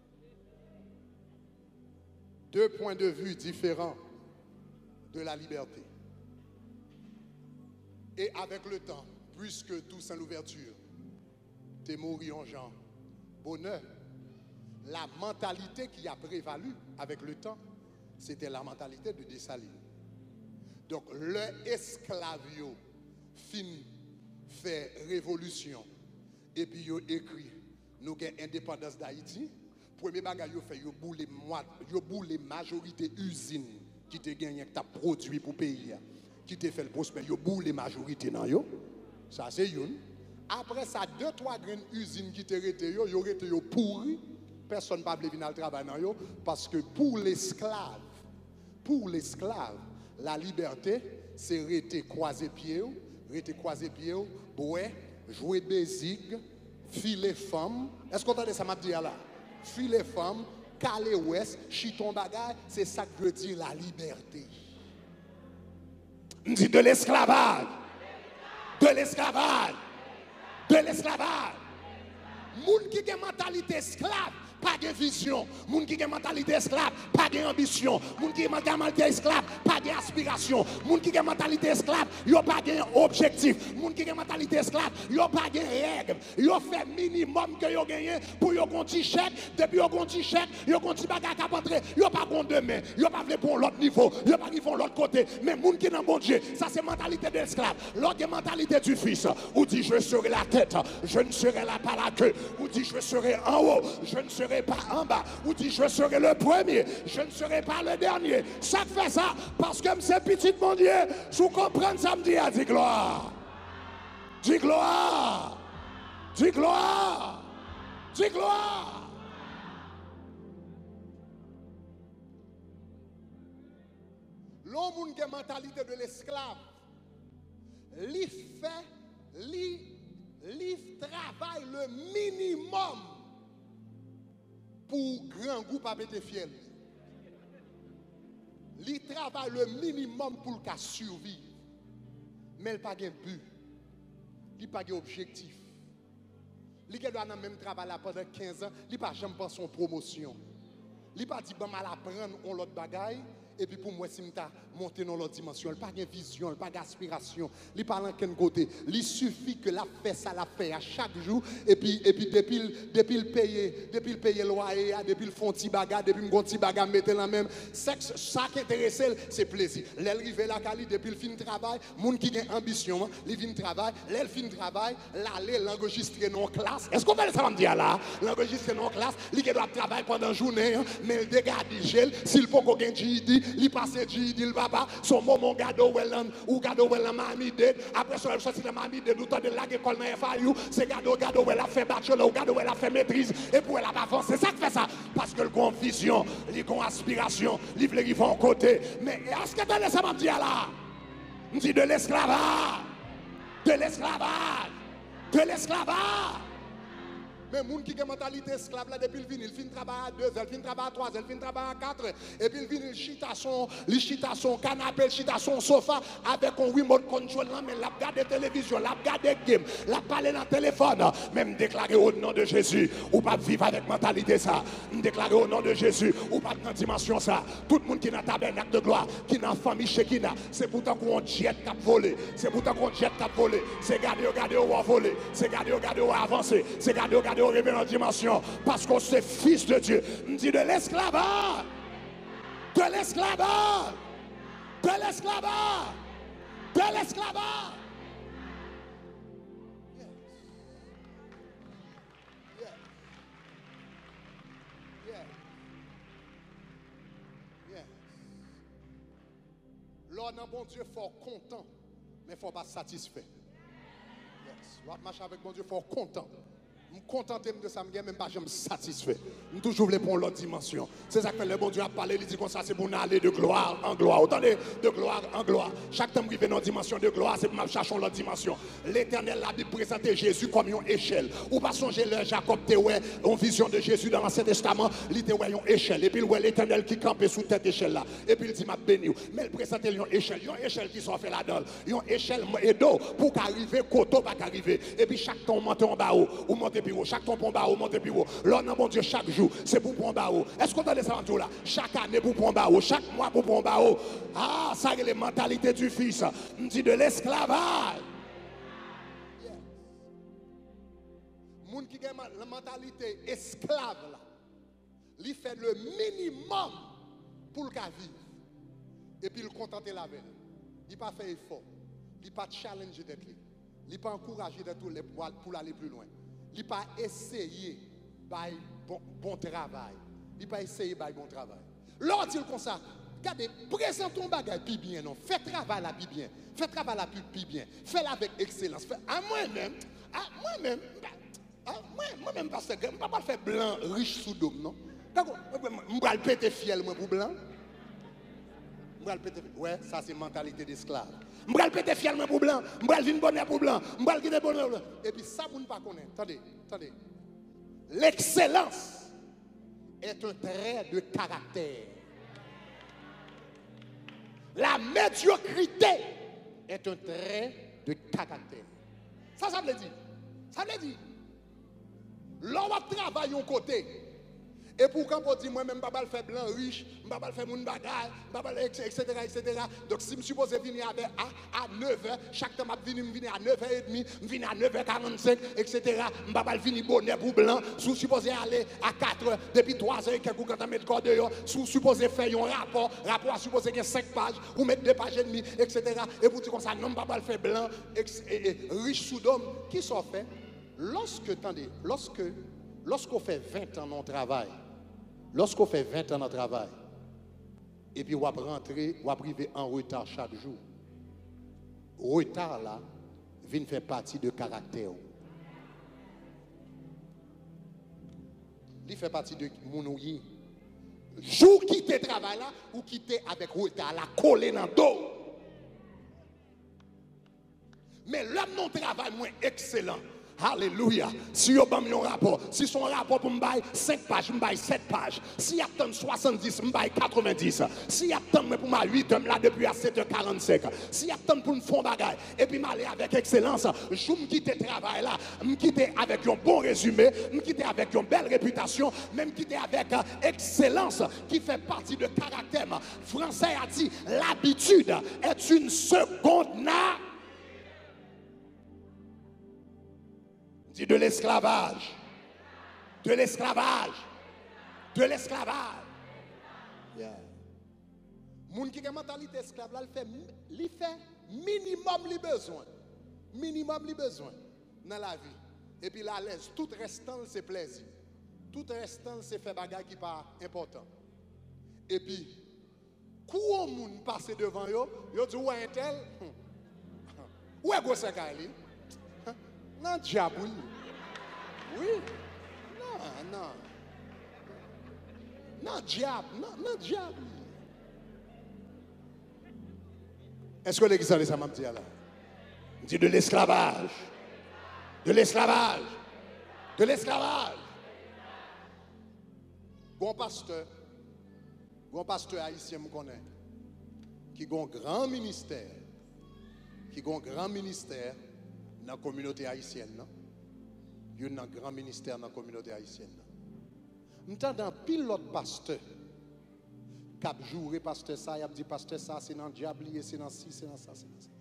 Deux points de vue différents de la liberté. Et avec le temps, puisque Toussaint Louverture t'es mouru en Jean Bonheur, la mentalité qui a prévalu avec le temps, c'était la mentalité de Dessalines. Donc, le esclavio fin fait révolution et puis il écrit nous avons l'indépendance d'Haïti. Premier bagage, il fait la majorité usine qui te gagné, qui t'a produit pour le pays, qui te fait le prospère, il boule la majorité dans yo. Ça c'est une. Après ça, deux trois grandes usines qui te rété yo, yo rété yo pourri. Personne ne peut venir travailler dans yo parce que pour l'esclave, pour l'esclave, la liberté, c'est rester croiser pied, rester croiser pied, boire, jouer bézig, filer femme. Est-ce qu'on entend ça m'a dit là? Filer femme, caler ouest, chiton bagage, c'est ça que veut dire la liberté. On dit de l'esclavage. De l'esclavage. De l'esclavage. Moun qui a une mentalité esclave, pas de vision. Moun qui a une mentalité esclave, pas d'ambition. Moun qui a une mentalité esclave, pas d'aspiration. Moun qui a une mentalité esclave, yo pas d'objectif. Moun qui a une mentalité esclave, yo pas de règles. Yo fait minimum que yo gagné pour yo gonti chèque. Depuis yo gonti chèque, yo gonti bagage à rentrer. Yo pas bon demain. Yo pas vle pour l'autre niveau. Yo pas vle pour l'autre côté. Mais moun qui dans bon Dieu, ça c'est mentalité d'esclave. L'autre mentalité du fils. Ou dit je serai la tête, je ne serai là pas la queue. Ou dit je serai en haut, je ne serai pas en bas. Ou dit je serai le premier, je ne serai pas le dernier. Ça fait ça parce que c'est petit mon Dieu. Si vous comprenez ça, me dit, dis gloire. Dis gloire. Dis gloire. Dis gloire. L'homme qui a la mentalité de l'esclave, il fait, il travaille le minimum pour grand groupe à être fiel. Il travaille le minimum pour le cas survivre. Mais il n'a pas de but. Il n'a pas d'objectif. Il doit même travailler pendant quinze ans. Il n'a pas jamais pensé en promotion. Il n'a pas dit, bon, mal apprendre on l'autre bagaille. Et puis pour moi, si je monté dans l'autre dimension, il n'a pas de vision, il n'a pas d'aspiration, il parle en quel côté. Il suffit que la fait ça, la fait à chaque jour. Et puis, et puis depuis, depuis le payer, depuis le payer loyer, depuis le fond petit bagarre, depuis le petit bagarre, mettre la même. Ça qui intéresse, c'est plaisir. L'arrivée la Cali, depuis le fin de travail, les gens qui ont ambition, les fin de travail, les fin de travail, l'aller, l'enregistrer dans la classe. Est-ce qu'on va ça va me dire là? L'enregistrer dans la classe, il doit travailler pendant la journée, mais il dégage du gel, s'il faut qu'on ait G E D, il passe G E D, il papa, son moment gado wellan, ou gado wellan mami de, après ça, il sortit de mami de, nous temps de la école dans F A U, c'est gado gado wellan fait bachelor, ou gado wellan fait maîtrise, et pour elle a pas avancé. C'est ça qui fait ça, parce que le grand vision, le grand aspiration, il veut qu'ils vont en côté. Mais est-ce que tu ça m'a dit là? On dit de l'esclavage, de l'esclavage, de l'esclavage. Mais les gens qui ont une mentalité esclave, là, depuis le vin, il finit travailler à deux, il finit travailler à trois, il finit travailler à quatre, et puis il vient, il chita son, il chita son canapé, il chita son sofa, avec un remote control, mais il a regardé la télévision, il a regardé le game, il a parlé dans le téléphone, même déclaré au nom de Jésus, ou pas vivre avec mentalité ça, déclaré au nom de Jésus, ou pas dans dimension ça. Tout le monde qui est dans le tabernacle de gloire, qui est dans la famille Shekina, c'est pourtant qu'on jet qui a volé, c'est pourtant qu'on jet qui a volé, c'est garder, regarder, ou a volé, c'est garder, regarder, ou a avancé, c'est garder, regarder, arriver dans la dimension parce qu'on c'est fils de Dieu. On dit de l'esclavage, de l'esclavage, de l'esclavage, de l'esclavage. Yes. Yes. Yes. Yes. L'homme bon Dieu fort content, mais il ne faut pas satisfait. Yes. L'autre marche avec bon Dieu fort content. Je suis content de ça, je ne suis même pas satisfait. Je suis toujours voulu pour l'autre dimension. C'est ça que le bon Dieu a parlé, il dit comme ça, c'est pour aller de gloire en gloire. Autant de gloire en gloire. Chaque temps que je vais dans une dimension de gloire, c'est pour chercher l'autre dimension. L'Éternel, la Bible présente Jésus comme une échelle. Ou pas songer le Jacob, tu vois, une vision de Jésus dans l'Ancien Testament, il te voit une échelle. Et puis, l'Éternel qui campait sous cette échelle-là. Et puis, il dit, m'a béni. Mais il présente une échelle. Une échelle qui sont fait là-dedans. Une échelle et d'eau pour qu'arriver, côté pas qu'arriver. Et puis, chaque temps, on monte en bas, ou monte bureau, chaque ton bon barreau, monte bureau. L'homme, mon Dieu, chaque jour, c'est pour prendre barreau. Est-ce qu'on entend ça en tout là? Chaque année pour prendre barreau, chaque mois pour prendre barreau. Ah, ça c'est les mentalités du fils. On dit de l'esclavage. Yeah. Moun qui a la mentalité esclave là, il fait le minimum pour le vivre. Et puis il contenter la veille. Il n'a pas fait effort. Il n'a pas challengé d'être lui. Il n'a pas encouragé d'être pour aller plus loin. Il n'a pas essayé de bon, bon travail. Il n'a pas essayé de bon travail. L'autre dit comme ça, regardez, présente ton bagage plus bien, non. Fais travail là plus bien. Fais travail là plus bien. Fais-le avec excellence. Fais, à moi-même, à moi-même, à moi-même, parce que je ne peux pas faire blanc riche sous dôme, non. D'accord, je vais le péter fiel pour blanc. Je vais le péter. Ouais, ça c'est mentalité d'esclave. Je vais le péter fièrement pour blanc, je vais le viner bonheur pour blanc, je vais le guider bonheur pour blanc. Et puis ça, vous ne pas connaître. Attendez, attendez. L'excellence est un trait de caractère. La médiocrité est un trait de caractère. Ça, ça veut dire. Ça veut dire. L'on va travailler un côté. Et pour quand on dit, moi-même, je ne vais pas faire blanc riche, je ne vais pas faire mon bagage, et cetera, et cetera. Donc, si je suis supposé venir avec à, à neuf heures, chaque temps, je viens venir à neuf heures trente, je viens à neuf heures quarante-cinq, et cetera. Je ne vais pas venir bonnet pour blanc. Si je suis supposé aller à quatre heures, depuis trois heures, quelques quand on met le corps dehors, si je suis supposé faire un rapport, rapport supposé qu'il y ait cinq pages, ou mettre deux pages et demie, et cetera. Et vous dites comme ça, non, je ne vais pas le faire blanc, et, et, et riche sous d'homme. Qui s'en fait? Lorsque, attendez, lorsque, lorsqu'on fait vingt ans dans le travail, lorsqu'on fait vingt ans dans le travail, et puis on va rentrer, on va arriver en retard chaque jour. Retard là, vient faire partie de caractère. Il fait partie de mon ouïe. Jour quitter travail là, ou quitter avec retard là, collé dans le dos. Mais l'homme non travail moins excellent. Alléluia. Si vous avez un rapport, si son rapport pour me bailler cinq pages, me baille sept pages. Si y a soixante-dix, me baille quatre-vingt-dix. Si y a pour moi huit heures là depuis à sept heures quarante-cinq. Si y a pour me faire bagaille et puis m'aller avec excellence, je me quitte le travail là, me quitter avec un bon résumé, me quitter avec une belle réputation, même quitter avec excellence qui fait partie de caractère. Français a dit l'habitude est une seconde nature. Dit de l'esclavage, de l'esclavage, de l'esclavage. Yeah. Moun qui a une mentalité esclave, là, il fait, il fait minimum les besoins. Minimum les besoins dans la vie. Et puis là, l'aise, tout restant, c'est plaisir. Tout restant, c'est faire bagaille qui n'est pas important. Et puis, quand on passe devant eux, ils disent, où est un tel? Où est Gosse Kali? Non, diable. Oui. Non, non. Non, diable. Non, non, diable. Est-ce que l'église a ça m'a dit là? Dit de l'esclavage. De l'esclavage. De l'esclavage. Bon pasteur, bon pasteur haïtien me connaît, qui a un grand ministère, qui a un grand ministère dans la communauté haïtienne. Non? Il y a un grand ministère dans la communauté haïtienne. M'entendant pile l'autre pasteur, cap joué pasteur ça, il a dit pasteur ça, c'est dans le diable, c'est dans ci, c'est dans ça, c'est dans ça.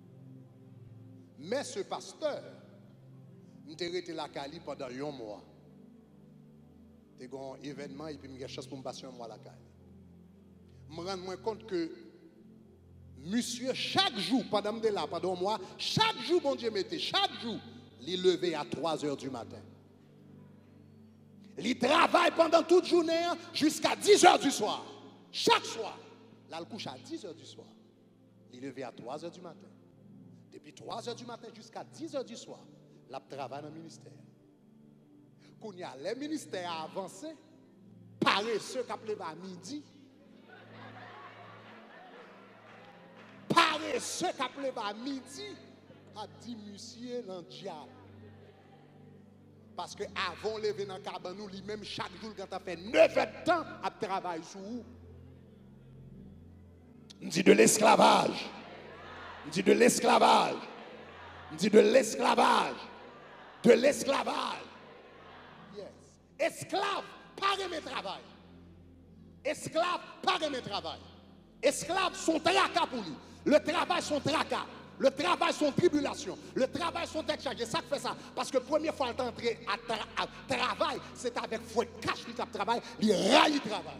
Mais ce pasteur, m'était resté la Cali pendant un mois. C'était un événement et puis j'ai chance pour me passer un mois à la Cali. Je me rends compte que monsieur, chaque jour, pendant que je là, pendant un mois, chaque jour, bon Dieu mettait, chaque jour, il levé à trois heures du matin. Il travaille pendant toute journée jusqu'à dix heures du soir. Chaque soir. Là, il couche à dix heures du soir. Il levé à trois heures du matin. Depuis trois heures du matin jusqu'à dix heures du soir, il travaille dans le ministère. Quand il y a les ministères avancés, paresseux qui appellent à midi, paresseux qui appellent à midi, a dit monsieur dans le diable. Parce que avant de lever dans le cabane, lui-même, chaque jour, quand tu fait neuf heures de temps, à travailler sur vous. On dit de l'esclavage. On dit de l'esclavage. On dit de l'esclavage. De l'esclavage. Yes. Esclave, pas aimer travail. Esclave, pas aimer travail. Esclaves sont tracas pour lui. Le travail, sont tracas. Le travail, son tribulation. Le travail, son tête chargée. Ça fait ça. Parce que la première fois qu'il est entré à, tra à travail, c'est avec fouet cache qu'il travaille, il raille le travail.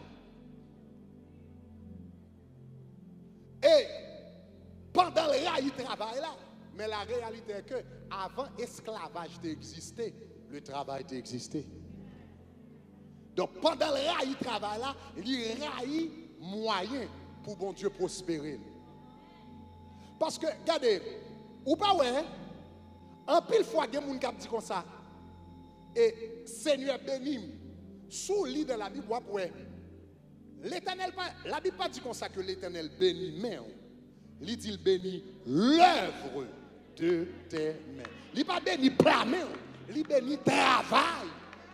Et pendant le raille le travail là, mais la réalité est que avant l'esclavage d'exister, le travail d'exister. Donc pendant le raille le travail là, il raille moyen pour bon Dieu prospérer. Parce que, regardez, ou pas ouais, en pile fois, il y a des gens qui disent comme ça. Et Seigneur béni, sous lit de la Bible, ouais, l'Éternel, la Bible pas dit comme ça que l'Éternel bénit, mais il dit il bénit l'œuvre de tes mains. Il pas béni plat main, il bénit travail.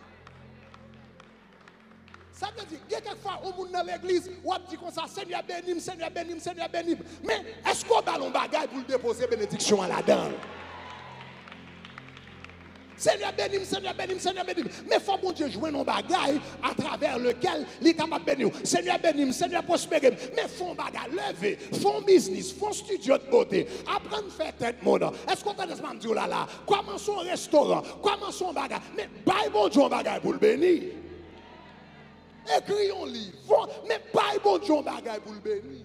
Ça veut dire, il y a quelquefois au monde dans l'église, on dit comme ça, Seigneur bénis, Seigneur bénis, Seigneur bénis. Mais est-ce qu'on a un bagage pour déposer bénédiction à la dame? Seigneur bénis, Seigneur bénis, Seigneur bénis. Mais il faut bon Dieu jouer un bagage à travers lequel il est capable de bénir. Seigneur bénis, Seigneur prospérer. Mais il faut un bagage lever, faut un business, faut un studio de beauté. Apprendre à faire tête monde. Est-ce qu'on t'a dit là là? Comment son restaurant? Comment son bagage? Mais bye bon Dieu un bagage pour le bénir. Écris un livre, mais pas bon Dieu bagaille pour le bénir.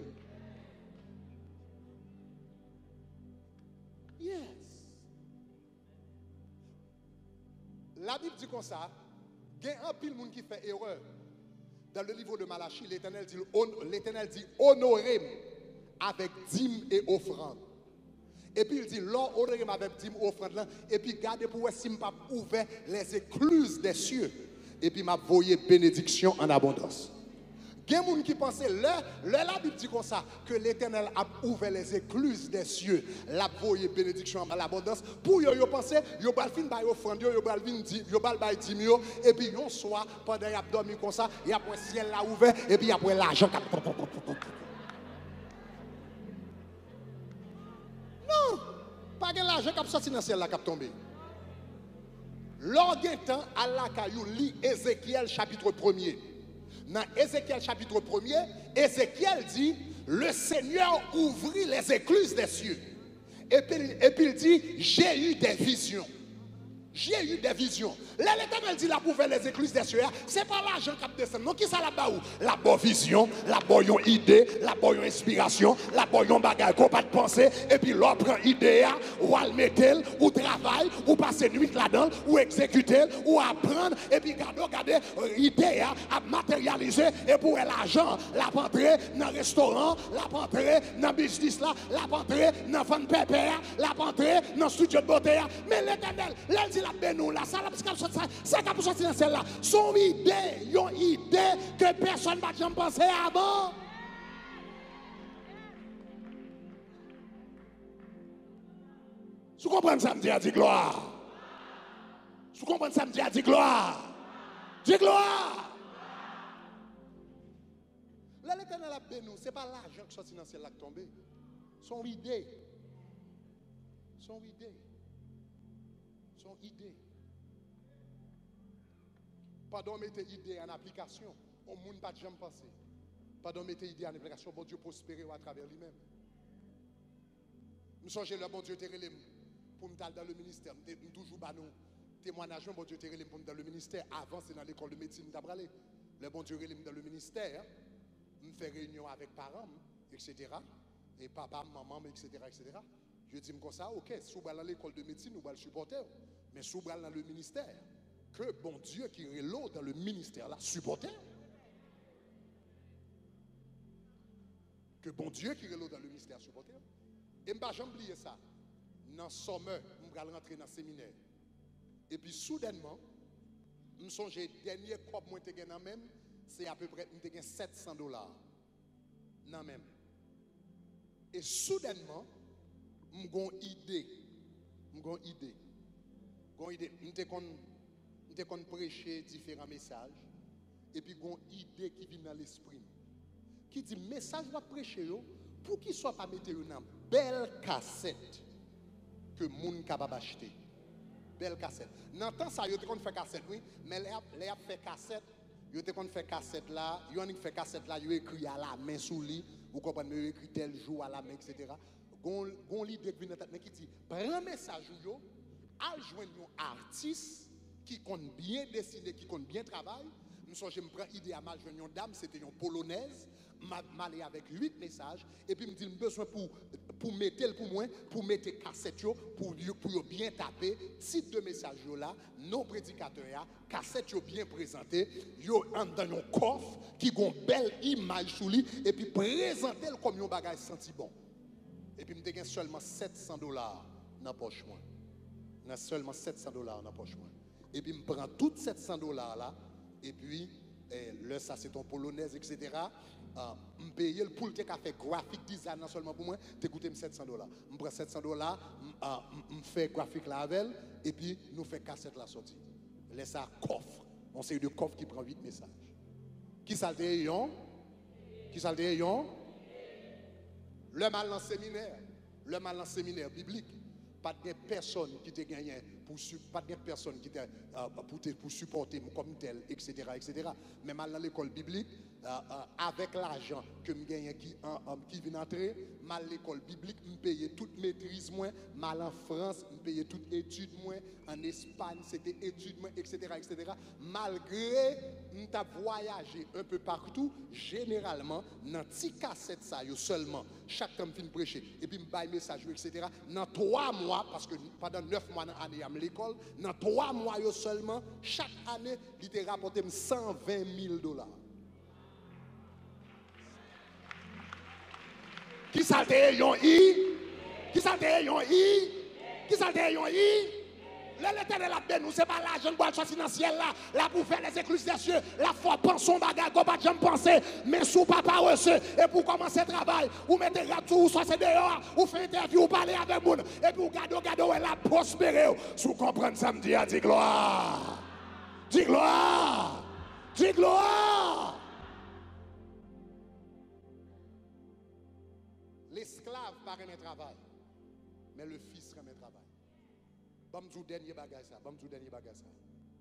Yes. La Bible dit comme ça, il y a un pile monde qui fait erreur. Dans le livre de Malachie, l'Éternel dit, l'Éternel dit honorez avec dîme et offrande. Et puis il dit, l'or honorez avec dîme et offrande. Et puis gardez pour voir si je pas ouvert les écluses des cieux. Et puis m'a voyé bénédiction en abondance. Il y a des gens qui pensent, le, la Bible dit comme ça, que l'Éternel a ouvert les écluses des cieux, la voyé bénédiction en abondance. Pour eux, ils pensent, ils ont fin par offrande, ils ont fin ils ont dix et puis un soir, pendant qu'ils ont dormi comme ça, il y a un ciel là ouvert, et puis il y a l'argent. Non, pas de l'argent qui a sorti dans le ciel là qui a tombé. Lors d'un temps, Allah Kayou lit Ézéchiel chapitre premier. Dans Ézéchiel chapitre premier, Ézéchiel dit, le Seigneur ouvrit les écluses des cieux. Et puis, et puis il dit, j'ai eu des visions. J'ai eu des visions. Là, l'Éternel dit, la ouvert les écluses des cieux. Ce n'est pas l'argent qui descend. Non, qui ça là-bas où? La bonne vision, la bonne idée, la bonne inspiration, la bonne bagarre qu'on pas de penser. Et puis l'autre prend idée, ou à le mettre, ou travail, ou passer nuit là-dedans, ou exécuter, ou apprendre. Et puis regardez, regardez, idée à matérialiser. Et pour l'argent, la rentrer dans le restaurant, la rentrer dans le business là, la rentrer dans le fan pépère, la rentrer dans le studio de beauté. Mais l'Éternel, là, il dit la bénou là, ça ça qui a sorti dans celle-là. Son idée, une idée que personne ne va jamais penser avant. Si vous comprenez ça, me dit, dit gloire. Tu comprends ça, me dit, dis gloire. Dis gloire. Là, l'Éternel a béni nous. Ce n'est pas l'argent qui sorti dans le ciel qui est tombé. Son idée. Son idée. Son idée. Pardon, mettez idée en application. Au monde pas de jamais penser. Pardon, mettez idée en application. Bon Dieu prospérer à travers lui-même. Nous songez le bon Dieu terrelé pour me dans le ministère. Nous toujours bah nous témoignage bon Dieu terrelé pour me dans le ministère. Avant c'est dans l'école de médecine d'abralé. Le bon Dieu terrelé dans le ministère. Me fait réunion avec parents, et cetera. Et papa, maman, et cetera, et cetera. Je dis comme ça, ok, si vous allez dans l'école de médecine, vous allez le supporter. Mais si vous allez dans le ministère, que bon Dieu qui est là dans le ministère, là, supporter. Que bon Dieu qui est là dans le ministère, supporter. Et je ne vais jamais oublier ça. Dans le sommet, je vais rentrer dans le séminaire. Et puis, soudainement, je me songe, le dernier cop que je suis même, c'est à peu près sept cents dollars. Non, même. Et soudainement, j'ai une idée. J'ai une idée. J'ai une idée. Je vais prêcher différents messages. Et puis, j'ai une idée qui vient dans l'esprit. Qui dit, message va prêcher, pour qu'il ne soit pas mis dans une belle cassette que les gens sont capables d'acheter. Belle cassette. Dans le temps, ça, ils ont fait cassette, oui, mais les ont fait cassette. Ils ont fait cassette là, ils ont fait cassette là, ils ont écrit à la main sous lit, vous comprenez, ils ont écrit tel jour à la main, et cetera. Gon l'idée qui vient dans tête qui dit, prends message yo, al joindre un artiste qui compte bien dessiner, qui compte bien travailler. Nous sommes je me prends idée à mal joindre une dame, c'était une polonaise. M'aller avec huit messages et puis me dit besoin pour pour mettre pour moi pour mettre cassette yo pour pour bien taper titre de message yo là nos prédicateurs cassette yo bien présenté yo en dans un coffre qui gon belle image sous lui et puis présenter comme un bagage senti bon et puis me gagne seulement sept cents dollars dans poche moi n'a seulement sept cents dollars dans poche moi et puis me prend toutes sept cents dollars là et puis eh, le ça c'est ton polonaise etc. Je uh, paye le poule qui a fait graphic design non seulement pour moi, tu coûté sept cents dollars. Je prends sept cents dollars, je fais graphique là avec elle, et puis nous faisons cassette la sortie. Laisse ça coffre. On sait de coffre qui prend huit messages. Qui ça le yon? Qui ça le yon? Le mal dans le séminaire. Le mal dans le séminaire biblique. Pas de personne qui te gagne pour pas de personne qui te uh, pour, te, pour supporter comme tel, et cetera, et cetera. Mais mal dans l'école biblique, uh, uh, avec l'argent que me gagne qui uh, um, qui vient entrer, mal l'école biblique, me paye toute maîtrise moins, mal en France, me paye toute étude moins, en Espagne c'était étude moins, et cetera, et cetera. Malgré m'ta voyagé un peu partout, généralement dans petit cassette ça yo seulement chaque temps fin prêcher et puis me bail message et cetera. Dans trois mois parce que pendant neuf mois dans l'année à l'école, dans trois mois yo seulement chaque année il te rapporté cent vingt mille dollars. Qui ça te yon i? Qui ça te yon i? Qui ça te yon i? L'Éternel a béni nous, c'est pas l'argent pour sortir dans le ciel là, là pour faire les écluses des cieux, la foi pense son bagage, qu'on pas jamais penser, mais sous papa reçu, et pour commencer le travail, ou mettez tout, ou sortez dehors, ou faites interview, ou parlez avec le monde, et puis vous gardez, gardez, et la prospérer. Sous comprendre ça, me dit, dis gloire, dis gloire, dis gloire. L'esclave pas remet travail, mais le fils remet travail. Bon, je dernier bagage ça. Bon, je dernier bagage ça.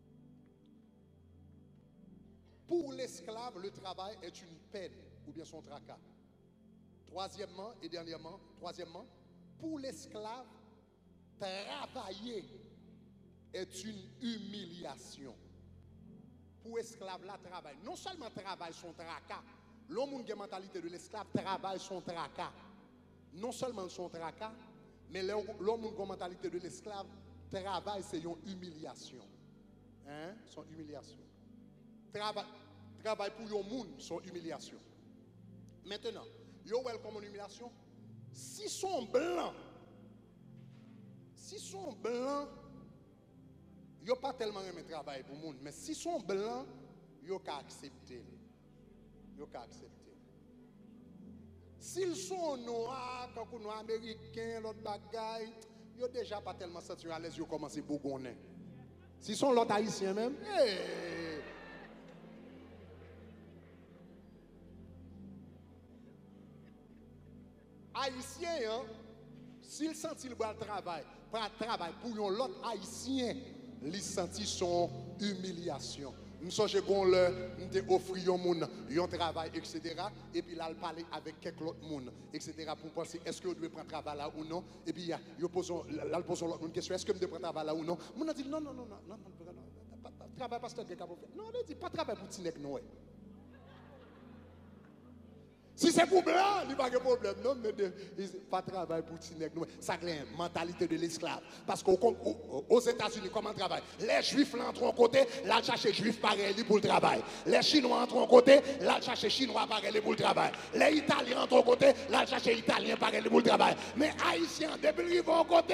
Pour l'esclave, le travail est une peine ou bien son tracas. Troisièmement et dernièrement, troisièmement, pour l'esclave, travailler est une humiliation. Pour l'esclave, là, travail. Non seulement travail son tracas, l'homme qui a la mentalité de l'esclave travaille son tracas. Non seulement son tracas, mais l'homme qui a la mentalité de l'esclave, travail, c'est une humiliation. Hein? Son humiliation. Travail, travail pour yon moun, son humiliation. Maintenant, yo wel comme une humiliation. Si son blanc, si son blanc, yo pas tellement aimé travail pour moun, mais si son blanc, yo ka accepter. Yo ka accepter. S'ils sont noirs, quand on est américain, l'autre bagaille, yo déjà pas tellement senti à l'aise, yo commencé bougonner. Si sont l'autre haïtien même, hey. Haïtien, hein, s'il sentit le bon travail, pas travail pour l'autre haïtien, il sentit son humiliation. Nous sommes qu'on leur offrir un travail, et cetera. Et puis là, il parler avec quelques autres monde, et cetera. Pour penser, est-ce que je dois prendre travail là ou non? Et puis là, il pose l'autre question, est-ce que je dois prendre travail là ou non? Mon a dit non, non, non, non, non, non, travail pasteur de capable. Non, il dit pas travail pour Tinek, non. Si c'est pour blanc, il n'y a pas de problème. Non, mais de, pas de travail pour Tinek. Ça c'est la mentalité de l'esclave. Parce qu'aux États-Unis, comment travail? Les Juifs entrent en côté, là, cherchent les Juifs pareil pour le travail. Les Chinois entrent en côté, là, cherchent les Chinois pareil pour le travail. Les Italiens entrent en côté, là, cherchent les Italiens pareil pour le travail. Mais Haïtiens, depuis qu'ils vont en côté,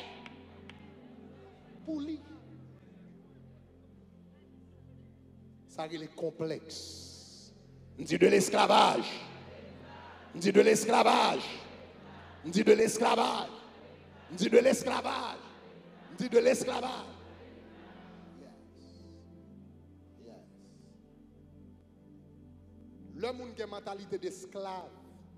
pour lui. Ça c'est le complexe. On dit de l'esclavage. On dit de l'esclavage. On dit de l'esclavage. On dit de l'esclavage. On dit de l'esclavage. Yes. Yes. Le monde qui a une mentalité d'esclave,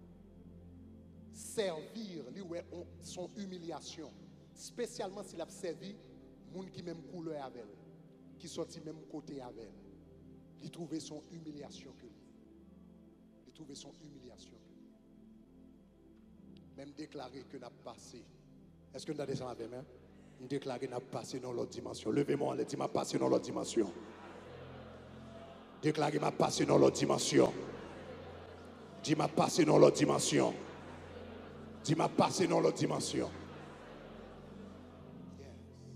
servir, lui, ouais, son humiliation. Spécialement s'il a servi, monde qui même couleur avec elle, qui sorti même côté avec elle. Il trouvait son humiliation que lui. Il trouvait son humiliation. Même déclarer que n'a passé. Est-ce que nous avons descendu avec moi? Nous déclarer que n'a passé dans l'autre dimension. Levez-moi, on dit m'a passé dans l'autre dimension. Déclarer m'a passé dans l'autre dimension. Dis m'a passé dans l'autre dimension. Dis m'a passé dans l'autre dimension. Yes.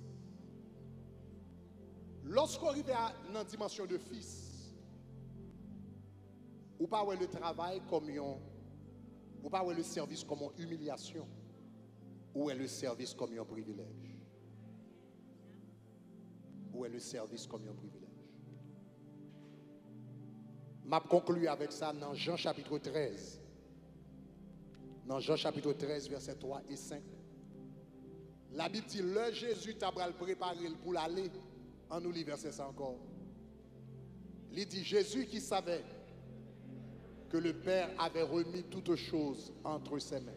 Lorsqu'on arrive à une dimension de fils, ou pas le travail comme un, ou pas le service comme une humiliation, ou est le service comme un privilège. Ou est le service comme un privilège. Je conclue avec ça dans Jean chapitre treize. Dans Jean chapitre treize, versets trois et cinq. La Bible dit, le Jésus t'a préparé pour l'aller. En nous lit verset ça encore. Il dit, Jésus qui savait que le Père avait remis toutes choses entre ses mains,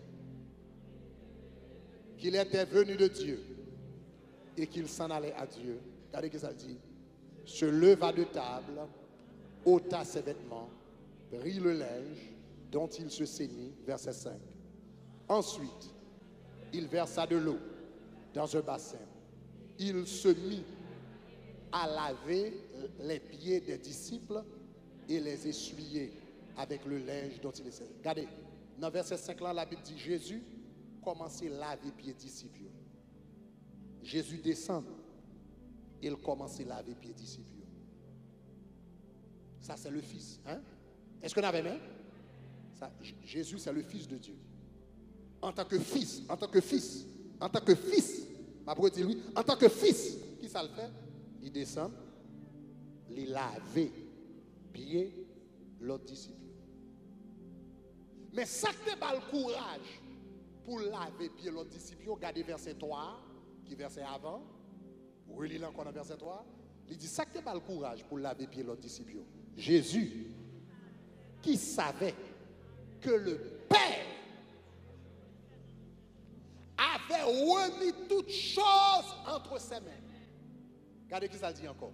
qu'il était venu de Dieu et qu'il s'en allait à Dieu. Regardez ce que ça dit. Se leva de table, ôta ses vêtements, prit le linge dont il se ceignit, verset cinq. Ensuite, il versa de l'eau dans un bassin. Il se mit à laver les pieds des disciples et les essuyer avec le linge dont il est ceignit. Regardez, dans verset cinq là, la Bible dit Jésus commençait à laver les pieds des disciples. Jésus descend, il commençait à laver les pieds des disciples. Ça, c'est le Fils. Hein? Est-ce qu'on avait même? Ça, Jésus, c'est le Fils de Dieu. En tant que Fils, en tant que Fils, en tant que Fils, ma dire oui, en tant que Fils, qui ça le fait? Il descend, il lave pieds l'autre disciple. Mais ça te bat le courage pour laver pieds l'autre disciple. Regardez verset trois, qui verset avant. Relis encore dans verset trois. Il dit ça te bat le courage pour laver pieds l'autre disciple. Jésus, qui savait que le Père avait remis toutes choses entre ses mains. Regardez qui ça dit encore.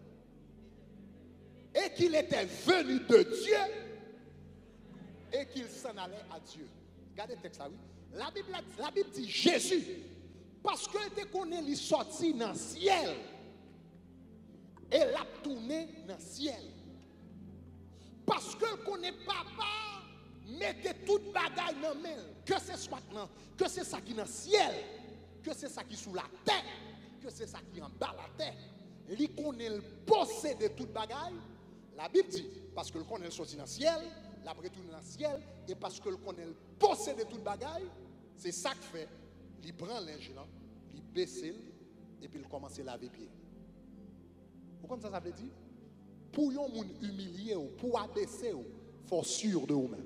Et qu'il était venu de Dieu et qu'il s'en allait à Dieu. Regardez le texte là, oui. La Bible, la Bible dit Jésus, parce que dès qu'on est sorti dans le ciel, et l'a tourné dans le ciel. Parce que qu'on est papa, mettez toute bagaille dans le main, que ce soit dans, que c'est ça qui est dans le ciel, que c'est ça qui est sous la terre, que c'est ça qui est en bas la terre. Lui connaît le posséder toute bagaille. La Bible dit, parce que le connaît sorti dans le ciel, la retourne dans le ciel, et parce que le connaît le posséder toute bagaille, c'est ça qu'il fait. Il prend linge là, il baisse, et puis il commence à laver les pieds. Vous comprenez ça, ça veut dire? Pour yon moun humilier ou pour abaisser ou, faut sûr de vous-même.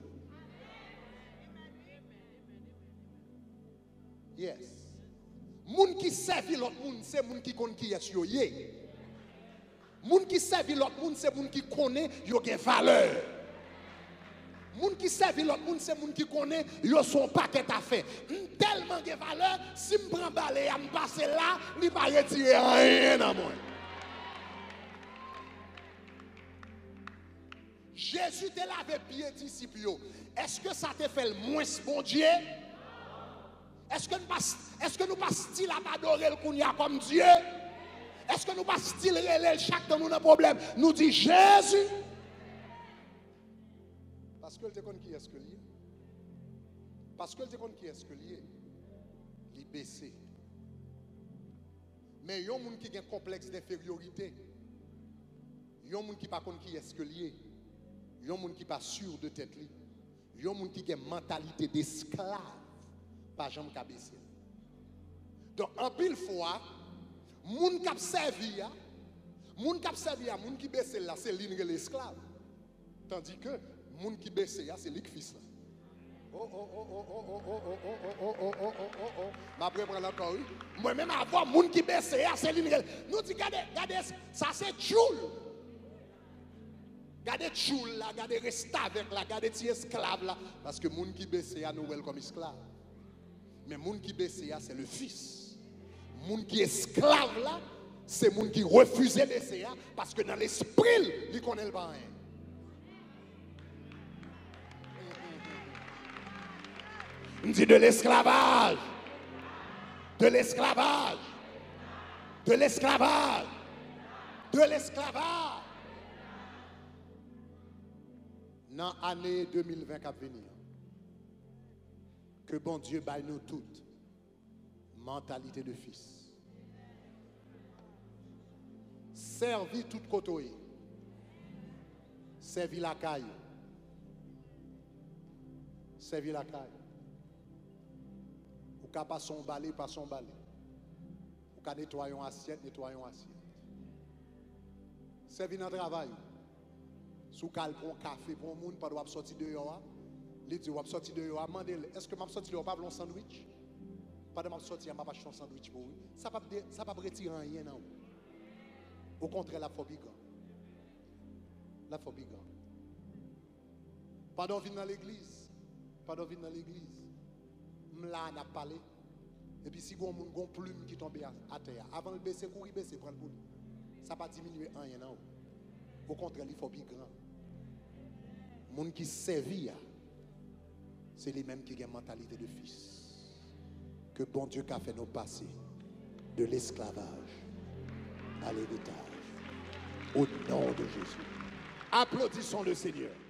Yes. Moun qui servi l'autre moun, c'est moun qui connaît qui est sur yé. Moun qui servi l'autre monde, c'est moun qui connaît, yo gen valeur. Moun qui servi l'autre monde, c'est moun qui connaît, yo son paquet à faire. Tellement gen valeur, si me prend balai, me passer là, li pas retirer rien dans moi. Jésus te lavé pied disciple. Est-ce que ça te fait le moins bon Dieu? Est-ce que nous pas est-ce que nous pas style à adorer le kounya comme Dieu? Est-ce que nous pas style relève chaque temps nous un problème? Nous dit Jésus. Parce que le te connaît qui est-ce que lié? Parce que le te connaît qui est-ce que lié? Il baissé. Mais il y a des gens qui ont un complexe d'infériorité. Il y a des gens qui ne savent pas qui est-ce que lié. Il y a des gens qui ne sont pas sûrs de tête. Il y a des gens qui ont une mentalité d'esclave. Pas jamais baissé. Donc, en pile fois, les gens qui ont servi, les gens qui ont servi, les gens qui baissent là, c'est l'esclave. Tandis que les gens qui baissent là, c'est l'fils. Oh, oh, oh, oh, oh, oh, oh, oh, oh, oh, oh, oh, oh. Ma prépare encore, oui. Moi-même, avant, les gens qui baissent là, c'est l'ingrédient. Nous disons, regardez, regardez, ça c'est Tchoul. Regardez Tchoul là, regardez resta avec là, regardez ti esclave là. Parce que les gens qui baissent là, nous comme esclaves. Mais les gens qui baissent là, c'est le fils. Les gens qui esclave là, c'est les gens qui refusent de baisser là, parce que dans l'esprit, ils connaissent pas rien. On dit de l'esclavage. De l'esclavage. De l'esclavage. De l'esclavage. Dans l'année deux mille vingt qui va venir, que bon Dieu baille nous toutes mentalité de fils. Servi tout côté. Servi la caille. Servi la caille. Ou qu'à pas son balai, pas son balai. Ou qu'à nettoyer une assiette, nettoyer une assiette. Servi dans le travail. Sous cal pour un café pour un monde, pas de sortir de dehors. Il dit, on sortir de dehors. Est-ce que je sortir de dehors pas un sandwich? Pas de sortir, je vais acheter un sandwich pour vous. Ça ne va pas retirer rien. Non. Au contraire, la phobie. La phobie. Pas d'envie dans l'église. Pas d'envie dans l'église. Là, on a parlé. Et puis, si vous avez une plume qui tombe à terre, avant de baisser, courir, baisser, prendre pour ça ne va pas diminuer rien. Non. Au contraire, il faut bien grand. Les gens qui servent, c'est les mêmes qui ont une mentalité de fils. Que bon Dieu a fait nous passer de l'esclavage à l'héritage. Au nom de Jésus. Applaudissons le Seigneur.